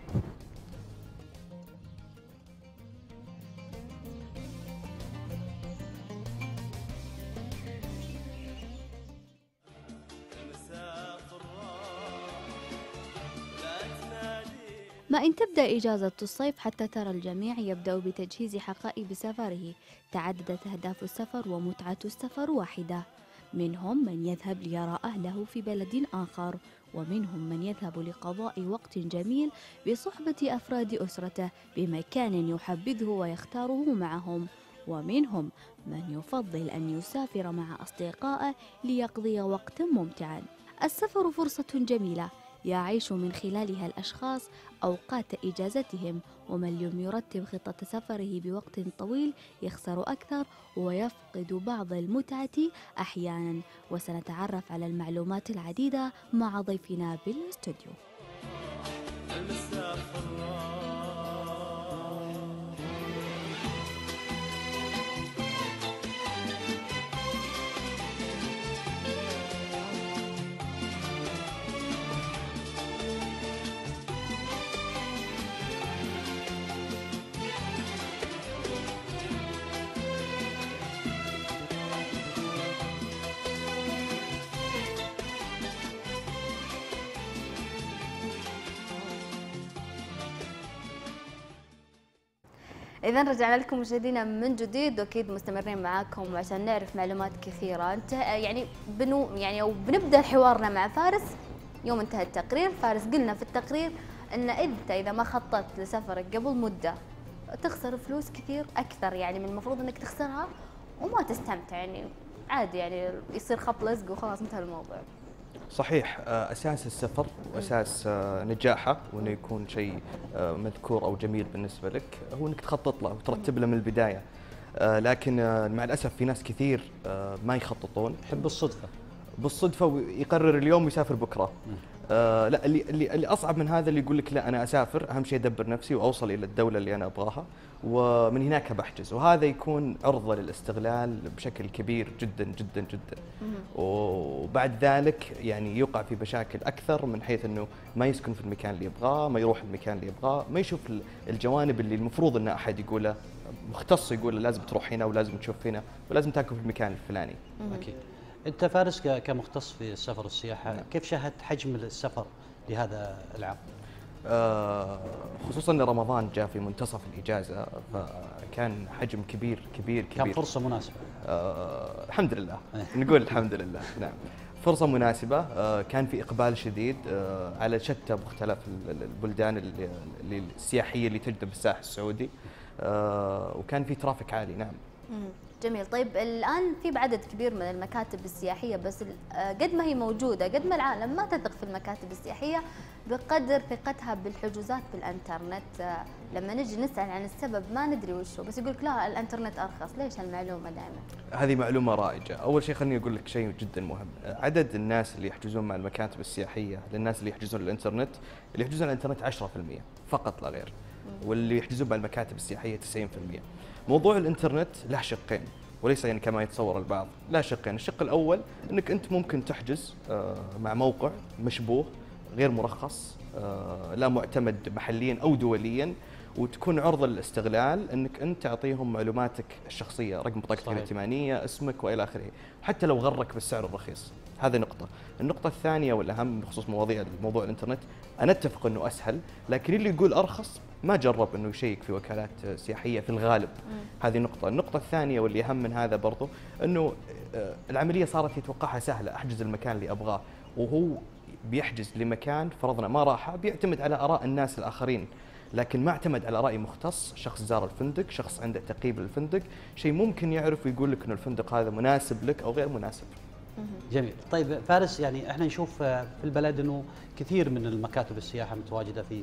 ما إن تبدأ إجازة الصيف حتى ترى الجميع يبدأ بتجهيز حقائب سفره. تعددت أهداف السفر ومتعة السفر واحدة، منهم من يذهب ليرى أهله في بلد آخر، ومنهم من يذهب لقضاء وقت جميل بصحبة أفراد أسرته بمكان يحبذه ويختاره معهم، ومنهم من يفضل أن يسافر مع أصدقائه ليقضي وقتا ممتعا. السفر فرصة جميلة يعيش من خلالها الأشخاص أوقات إجازتهم، ومن لم يرتب خطة سفره بوقت طويل يخسر أكثر ويفقد بعض المتعة أحيانا. وسنتعرف على المعلومات العديدة مع ضيفنا بالاستوديو. إذا رجعنا لكم مشاهدينا من جديد، وأكيد مستمرين معاكم عشان نعرف معلومات كثيرة. انت يعني بنبدأ حوارنا مع فارس يوم انتهى التقرير. فارس قلنا في التقرير أن أنت إذا ما خططت لسفرك قبل مدة تخسر فلوس كثير أكثر، يعني من المفروض أنك تخسرها وما تستمتع، يعني عادي، يعني يصير خط لزق وخلاص انتهى الموضوع. صحيح، أساس السفر وأساس نجاحه وأنه يكون شيء مذكور أو جميل بالنسبة لك هو أنك تخطط له وترتب له من البداية. لكن مع الأسف في ناس كثير ما يخططون، يحب الصدفة بالصدفة ويقرر اليوم ويسافر بكرة. لا، اللي أصعب من هذا اللي يقول لك لا أنا أسافر، أهم شيء أدبر نفسي وأوصل إلى الدولة اللي أنا أبغاها ومن هناك بحجز، وهذا يكون عرضة للاستغلال بشكل كبير جدا جدا جدا. وبعد ذلك يعني يقع في مشاكل أكثر من حيث أنه ما يسكن في المكان اللي يبغاه، ما يروح المكان اللي يبغاه، ما يشوف الجوانب اللي المفروض أن أحد يقوله مختص يقول لازم تروح هنا ولازم تشوف هنا ولازم تاكل في المكان الفلاني. أكيد. أنت فارس كمختص في السفر والسياحة، كيف شاهدت حجم السفر لهذا العام؟ خصوصا ان رمضان جاء في منتصف الاجازه، فكان حجم كبير كبير كبير، كان فرصه مناسبه. الحمد للله نقول الحمد لله. نعم، فرصه مناسبه. كان في اقبال شديد على شتى مختلف البلدان السياحيه اللي تجذب الساحل السعودي، وكان في ترافيك عالي. نعم. جميل. طيب الآن في عدد كبير من المكاتب السياحية، بس قد ما هي موجودة قد ما العالم ما تثق في المكاتب السياحية بقدر ثقتها بالحجوزات بالانترنت. لما نجي نسأل عن السبب ما ندري وشو، بس يقولك لا الانترنت أرخص. ليش هالمعلومة دائما؟ هذه معلومة رائجة. أول شيء خليني أقول لك شيء جدا مهم. عدد الناس اللي يحجزون مع المكاتب السياحية للناس اللي يحجزون الانترنت، اللي يحجزون الانترنت 10% فقط لا غير، واللي يحجزون مع المكاتب السياحية 90%. موضوع الانترنت له شقين وليس يعني كما يتصور البعض، لا شقين. الشق الأول أنك أنت ممكن تحجز مع موقع مشبوه غير مرخص، لا معتمد محليا أو دوليا، وتكون عرضة للاستغلال أنك أنت تعطيهم معلوماتك الشخصية، رقم بطاقتك الائتمانية، اسمك وإلى آخره، حتى لو غرك بالسعر الرخيص. هذه نقطة. النقطة الثانية والأهم بخصوص موضوع الإنترنت، أنا أتفق أنه أسهل، لكن اللي يقول أرخص ما جرب أنه يشيك في وكالات سياحية في الغالب. هذه نقطة. النقطة الثانية واللي أهم من هذا برضو أنه العملية صارت يتوقعها سهلة، أحجز المكان اللي أبغاه، وهو بيحجز لمكان فرضنا ما راحه، بيعتمد على آراء الناس الآخرين، لكن ما اعتمد على رأي مختص، شخص زار الفندق، شخص عنده تقييم للفندق، شيء ممكن يعرف ويقول لك أنه الفندق هذا مناسب لك أو غير مناسب. جميل. طيب فارس، يعني احنا نشوف في البلد انه كثير من المكاتب السياحه متواجده في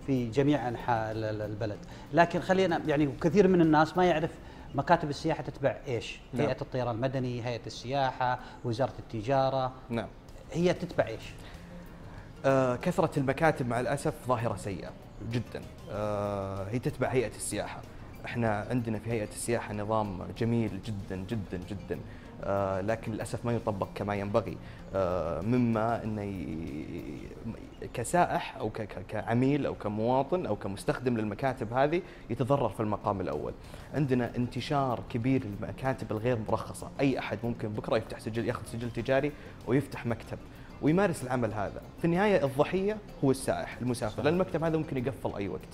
في جميع انحاء البلد، لكن خلينا يعني كثير من الناس ما يعرف مكاتب السياحه تتبع ايش؟ نعم. هيئه الطيران المدني، هيئه السياحه، وزاره التجاره. نعم. هي تتبع ايش؟ كثرة المكاتب مع الأسف ظاهرة سيئة جدا. هي تتبع هيئة السياحة. احنا عندنا في هيئة السياحة نظام جميل جدا جدا جدا، لكن للأسف ما يطبق كما ينبغي، مما أنه كسائح أو كعميل أو كمواطن أو كمستخدم للمكاتب هذه يتضرر في المقام الأول. عندنا انتشار كبير للمكاتب الغير مرخصة، أي أحد ممكن بكرة يفتح سجل، ياخذ سجل تجاري ويفتح مكتب ويمارس العمل هذا. في النهاية الضحية هو السائح المسافر، لأن المكتب هذا ممكن يقفل أي وقت.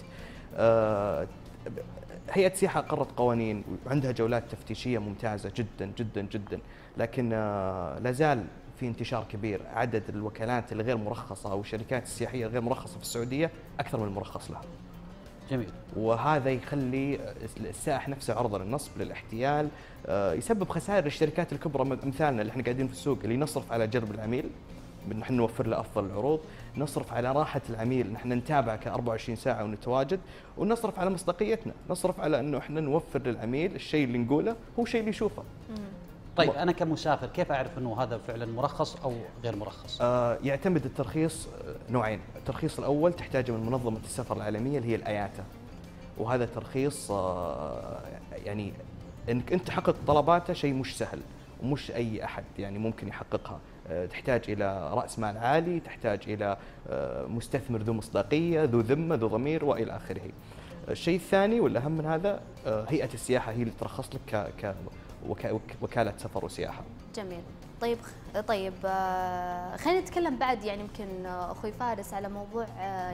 هيئة السياحة قررت قوانين وعندها جولات تفتيشية ممتازة جدا جدا جدا، لكن لازال في انتشار كبير. عدد الوكالات الغير مرخصة أو الشركات السياحية الغير مرخصة في السعودية أكثر من المرخص لها. جميل. وهذا يخلي السائح نفسه عرضة للنصب، للاحتيال، يسبب خسائر للشركات الكبرى. مثالنا اللي احنا قاعدين في السوق اللي نصرف على جلب العميل، نحن نوفر له افضل العروض، نصرف على راحه العميل، نحن نتابعه 24 ساعه ونتواجد، ونصرف على مصداقيتنا، نصرف على انه احنا نوفر للعميل الشيء اللي نقوله هو الشيء اللي يشوفه. طيب انا كمسافر كيف اعرف انه هذا فعلا مرخص او غير مرخص؟ يعتمد الترخيص نوعين. الترخيص الاول تحتاجه من منظمه السفر العالميه اللي هي الاياتا، وهذا ترخيص يعني انك انت تحقق طلباته شيء مش سهل ومش اي احد يعني ممكن يحققها. تحتاج الى راس مال عالي، تحتاج الى مستثمر ذو مصداقيه، ذو ذمه، ذو ضمير والى اخره. الشيء الثاني والاهم من هذا، هيئه السياحه هي اللي ترخص لك كوكاله سفر وسياحه. جميل. طيب خلينا نتكلم بعد يعني يمكن اخوي فارس على موضوع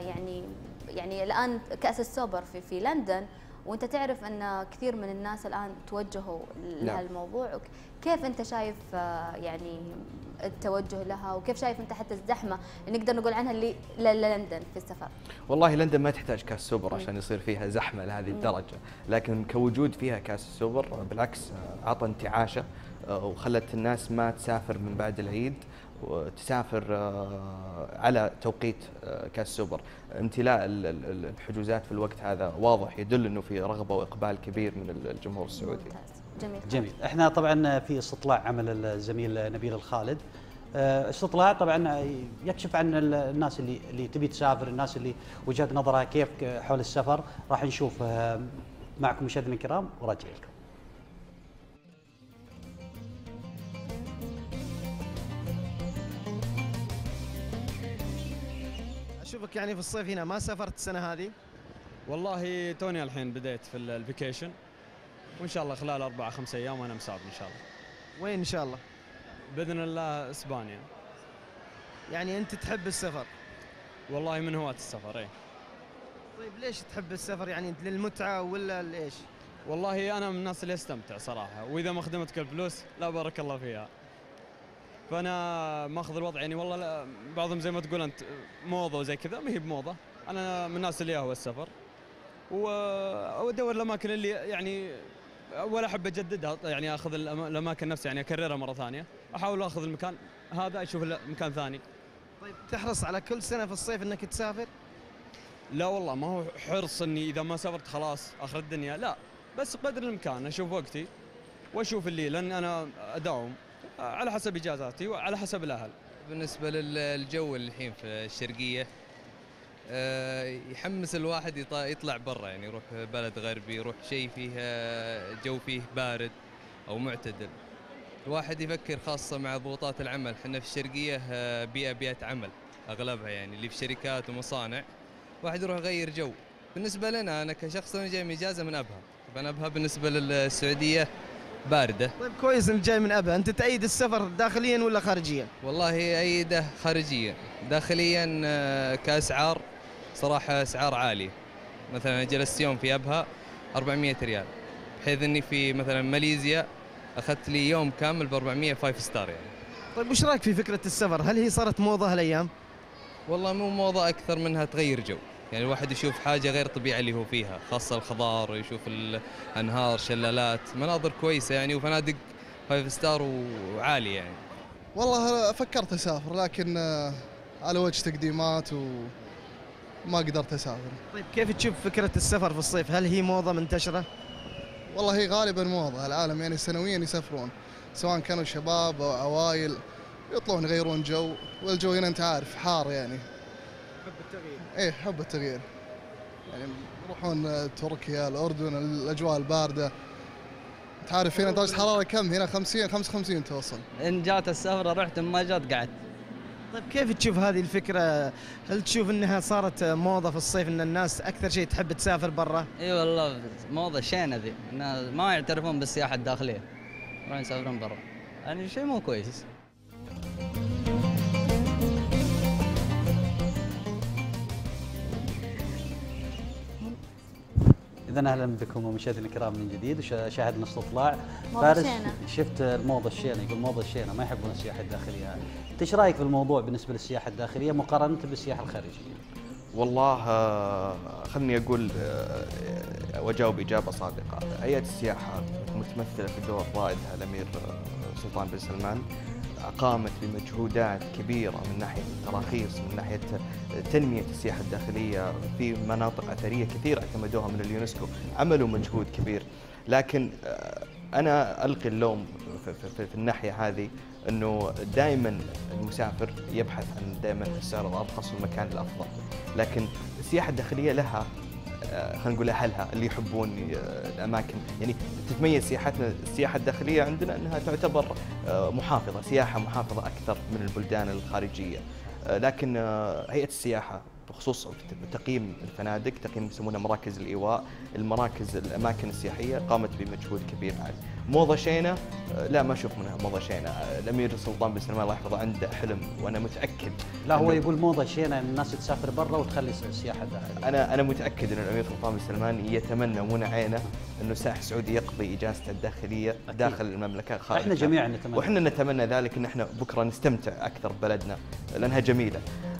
يعني الان كاس السوبر في لندن، وانت تعرف ان كثير من الناس الان توجهوا لهالموضوع. كيف انت شايف يعني التوجه لها، وكيف شايف انت حتى الزحمه اللي نقدر نقول عنها اللي لندن في السفر؟ والله لندن ما تحتاج كاس سوبر عشان يصير فيها زحمه لهذه الدرجه، لكن كوجود فيها كاس السوبر بالعكس عطى انتعاشه وخلت الناس ما تسافر من بعد العيد وتسافر على توقيت كاس السوبر. امتلاء الحجوزات في الوقت هذا واضح يدل انه في رغبه واقبال كبير من الجمهور السعودي. جميل. احنا طبعا في استطلاع عمل الزميل نبيل الخالد، استطلاع طبعا يكشف عن الناس اللي تبي تسافر، الناس اللي وجهة نظرها كيف حول السفر. راح نشوف معكم مشاهدينا الكرام وراجع لكم. اشوفك يعني في الصيف هنا ما سافرت السنة هذه؟ والله توني الحين بديت في الفيكيشن، وان شاء الله خلال 4-5 ايام وانا مسافر ان شاء الله. وين ان شاء الله؟ باذن الله اسبانيا. يعني انت تحب السفر؟ والله من هواة السفر. اي. طيب ليش تحب السفر؟ يعني انت للمتعه ولا ليش؟ والله انا من الناس اللي استمتع صراحه، واذا ما خدمتك الفلوس لا بارك الله فيها. فانا ماخذ الوضع يعني والله لا بعضهم زي ما تقول انت موضه وزي كذا، ما هي بموضه. انا من الناس اللي يهوى السفر وادور الاماكن اللي يعني ولا احب اجددها، يعني اخذ الاماكن نفسها يعني اكررها مره ثانيه، احاول اخذ المكان هذا اشوف مكان ثاني. طيب تحرص على كل سنه في الصيف انك تسافر؟ لا والله ما هو حرص اني اذا ما سافرت خلاص اخر الدنيا، لا بس قدر الامكان اشوف وقتي واشوف اللي، لان انا اداوم على حسب اجازاتي وعلى حسب الاهل. بالنسبه للجو الحين في الشرقيه يحمس الواحد يطلع برا، يعني يروح بلد غربي، يروح شيء فيه جو فيه بارد او معتدل. الواحد يفكر خاصه مع ضغوطات العمل، احنا في الشرقيه بيئه عمل اغلبها يعني اللي في شركات ومصانع، واحد يروح يغير جو. بالنسبه لنا انا كشخص انا جاي من اجازه من ابها، طبعا ابها بالنسبه للسعوديه بارده. طيب كويس انك جاي من ابها، انت تأيد السفر داخليا ولا خارجيا؟ والله ايده خارجيا، داخليا كاسعار صراحه اسعار عاليه. مثلا جلست يوم في ابها 400 ريال، بحيث اني في مثلا ماليزيا اخذت لي يوم كامل ب 400 5 ستار يعني. طيب وش رايك في فكره السفر؟ هل هي صارت موضه هالايام؟ والله مو موضه، اكثر منها تغير جو، يعني الواحد يشوف حاجه غير طبيعيه اللي هو فيها، خاصه الخضار، يشوف الانهار، شلالات، مناظر كويسه يعني، وفنادق 5 ستار وعاليه يعني. والله فكرت اسافر، لكن على وجه تقديمات ما قدرت اسافر. طيب كيف تشوف فكره السفر في الصيف؟ هل هي موضه منتشره؟ والله هي غالبا موضه، العالم يعني سنويا يسافرون، سواء كانوا شباب او عوائل، يطلعون يغيرون جو، والجو هنا انت عارف حار يعني. حب التغيير. ايه حب التغيير. يعني يروحون تركيا، الاردن، الاجواء البارده. انت عارف هنا درجه الحراره كم؟ هنا 50 55 توصل. ان جات السفره رحت، ما جات قعدت. طيب كيف تشوف هذه الفكره؟ هل تشوف انها صارت موضه في الصيف ان الناس اكثر شيء تحب تسافر برا؟ اي والله موضه شينه ذي، الناس ما يعترفون بالسياحه الداخليه، يروحون يسافرون برا، يعني شيء مو كويس. إذا أهلا بكم مشاهدينا الكرام من جديد، وشاهدنا استطلاع موضة فارس. شينة. شفت الموضة الشينة، يقول موضة الشينة ما يحبون السياحة الداخلية. أنت إيش رأيك في الموضوع بالنسبة للسياحة الداخلية مقارنة بالسياحة الخارجية؟ والله خلني أقول وأجاوب إجابة صادقة. هيئة السياحة متمثلة في الدور رائدها الأمير سلطان بن سلمان، قامت بمجهودات كبيرة من ناحية التراخيص، من ناحية تنمية السياحة الداخلية في مناطق أثرية كثيرة اعتمدوها من اليونسكو، عملوا مجهود كبير. لكن أنا ألقي اللوم في الناحية هذه، أنه دائما المسافر يبحث عن دائما السعر الأرخص والمكان الأفضل، لكن السياحة الداخلية لها خلينا نقول أهلها اللي يحبون الأماكن. يعني تتميز السياحة الداخلية عندنا أنها تعتبر محافظة، سياحة محافظة أكثر من البلدان الخارجية. لكن هيئة السياحة بخصوص تقييم الفنادق، تقييم يسمونها مراكز الإيواء، المراكز الأماكن السياحية، قامت بمجهود كبير عالي. موضة شينة لا، ما أشوف منها موضة شينة. الأمير سلطان بن سلمان الله يحفظه عنده حلم، وأنا متأكد. لا هو يقول موضة شينة أن الناس تسافر برا وتخلي السياحة داخلية. أنا متأكد أن الأمير سلطان بن سلمان يتمنى ومنى عينه أنه سائح سعودي يقضي إجازته الداخلية داخل المملكة خارجها. احنا جميعا نتمنى، وإحنا نتمنى ذلك، أن احنا بكرة نستمتع أكثر ببلدنا لأنها جميلة.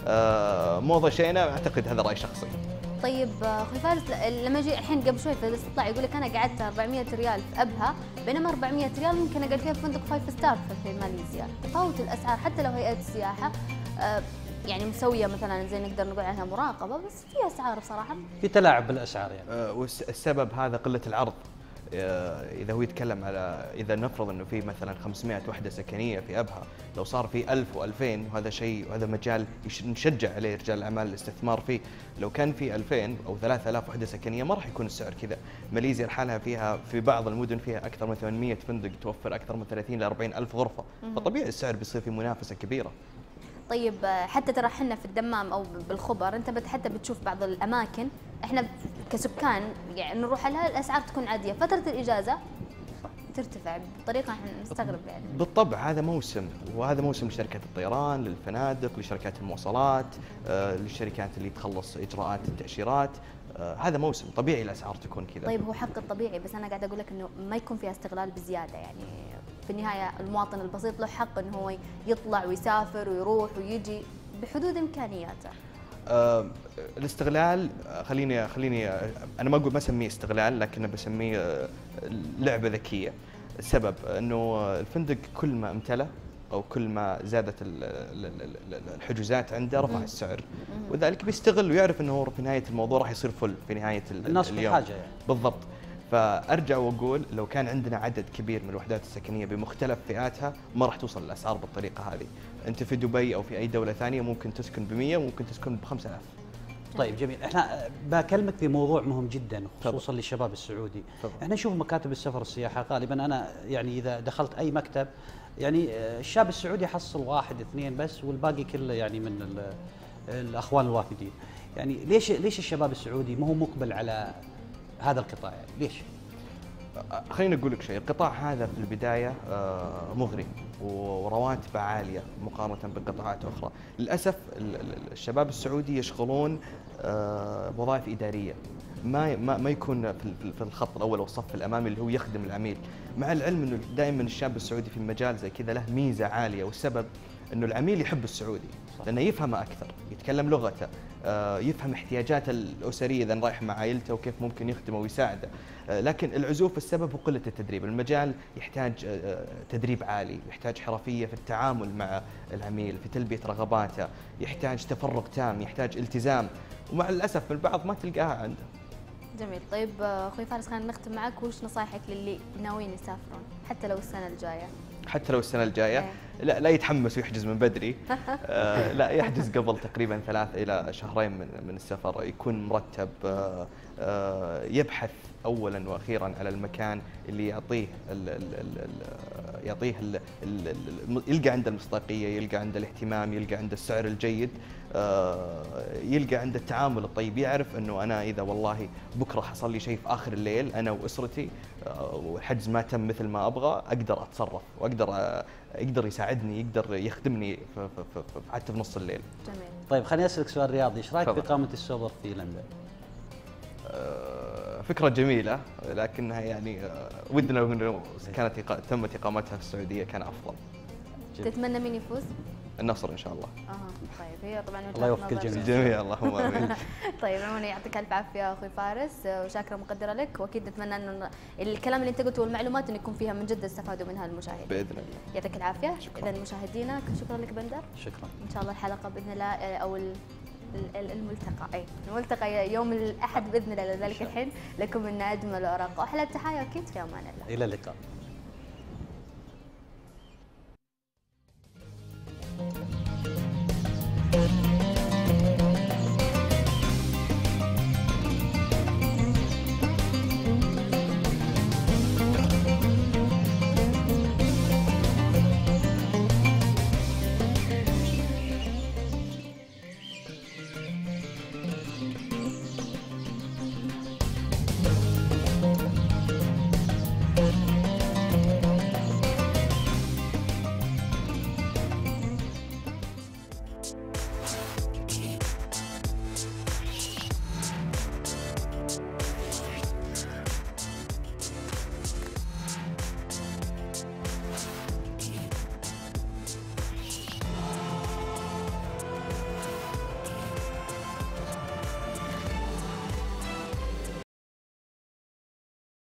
موضة شينة أعتقد هذا رأي شخصي. طيب اخوي فارس، لما اجي الحين قبل شوي في الاستطلاع يقول لك انا قعدت 400 ريال في ابها، بينما 400 ريال ممكن اقعد فيها في فندق 5 ستار في ماليزيا. تفاوت الاسعار حتى لو هيئه السياحه يعني مسويه مثلا زي نقدر نقول عنها مراقبه، بس في اسعار بصراحه في تلاعب بالاسعار يعني. والسبب هذا قله العرض. إذا هو يتكلم على، إذا نفرض أنه في مثلا 500 وحدة سكنية في أبها، لو صار في 1000 و2000 وهذا شيء، وهذا مجال نشجع عليه رجال الأعمال الاستثمار فيه. لو كان في 2000 أو 3000 وحدة سكنية ما راح يكون السعر كذا. ماليزيا لحالها فيها في بعض المدن فيها أكثر من 800 فندق، توفر أكثر من 30 ل 40 ألف غرفة، فطبيعي السعر بيصير في منافسة كبيرة. طيب حتى ترى احنا في الدمام او بالخبر انت حتى بتشوف بعض الاماكن احنا كسكان يعني نروح لها الاسعار تكون عاديه، فتره الاجازه ترتفع بطريقه احنا نستغرب يعني. بالطبع هذا موسم، وهذا موسم لشركات الطيران، للفنادق، لشركات المواصلات، للشركات اللي تخلص اجراءات التاشيرات. هذا موسم طبيعي الاسعار تكون كذا. طيب هو حق الطبيعي، بس انا قاعده اقول لك انه ما يكون فيها استغلال بزياده. يعني في النهايه المواطن البسيط له حق انه هو يطلع ويسافر ويروح ويجي بحدود امكانياته. الاستغلال خليني انا ما اقول، ما اسميه استغلال، لكن بسميه لعبه ذكيه. السبب انه الفندق كل ما امتلأ او كل ما زادت الحجوزات عنده رفع السعر، وذلك بيستغل ويعرف انه هو في نهايه الموضوع راح يصير فل في نهايه الناس اليوم. بحاجه يعني. بالضبط. فارجع واقول لو كان عندنا عدد كبير من الوحدات السكنيه بمختلف فئاتها ما راح توصل الاسعار بالطريقه هذه. انت في دبي او في اي دوله ثانيه ممكن تسكن ب100 وممكن تسكن ب5000. طيب جميل، احنا بكلمك في موضوع مهم جدا خصوصا للشباب السعودي. احنا نشوف مكاتب السفر السياحه غالبا، انا يعني اذا دخلت اي مكتب يعني الشاب السعودي يحصل 1 2 بس، والباقي كله يعني من الاخوان الوافدين. يعني ليش الشباب السعودي ما هو مقبل على هذا القطاع يعني؟ ليش؟ خليني اقول لك شيء، القطاع هذا في البدايه مغري ورواتبه عاليه مقارنه بقطاعات اخرى. للاسف الشباب السعودي يشغلون وظائف اداريه، ما يكون في الخط الاول والصف الامامي اللي هو يخدم العميل، مع العلم انه دائما الشاب السعودي في المجال زي كذا له ميزه عاليه، والسبب انه العميل يحب السعودي لانه يفهمه اكثر، يتكلم لغته، يفهم احتياجاته الاسريه اذا رايح مع عائلته وكيف ممكن يخدمه ويساعده. لكن العزوف السبب هو قله التدريب. المجال يحتاج تدريب عالي، يحتاج حرفيه في التعامل مع العميل، في تلبيه رغباته، يحتاج تفرغ تام، يحتاج التزام. ومع الاسف البعض ما تلقاها عنده. جميل. طيب اخوي فارس خلينا نختم معك، وش نصايحك للي ناويين يسافرون حتى لو السنه الجايه؟ حتى لو السنه الجايه لا يتحمس ويحجز من بدري. لا يحجز قبل تقريبا 3 إلى شهرين من السفر، يكون مرتب، يبحث اولا واخيرا على المكان اللي يعطيه يلقى عنده المصداقيه، يلقى عنده الاهتمام، يلقى عنده السعر الجيد، يلقى عنده التعامل الطيب، يعرف انه انا اذا والله بكره حصل لي شيء في اخر الليل انا واسرتي والحجز ما تم مثل ما ابغى، اقدر اتصرف واقدر يقدر يساعدني، يقدر يخدمني حتى في نص الليل. جميل. طيب خليني اسالك سؤال رياضي، ايش رايك باقامه السوبر في لندن؟ فكرة جميلة، لكنها يعني ودنا لو كانت تمت اقامتها في السعودية كان افضل. تتمنى مين يفوز؟ النصر ان شاء الله. طيب هي طبعا الله يوفق الجميع. الجميع اللهم امين. طيب عموما يعطيك الف عافيه اخوي فارس، وشاكره مقدره لك، واكيد نتمنى انه الكلام اللي انت قلته والمعلومات انه يكون فيها من جد استفادوا منها المشاهدين. باذن الله. يعطيك العافيه. اذا مشاهدينا شكرا لك بندر. شكرا. ان شاء الله الحلقه باذن الله او الملتقى الملتقى يوم الاحد باذن الله، لذلك الحين لكم منا اجمل اوراق واحلى التحايا، اكيد في امان الله. الى اللقاء.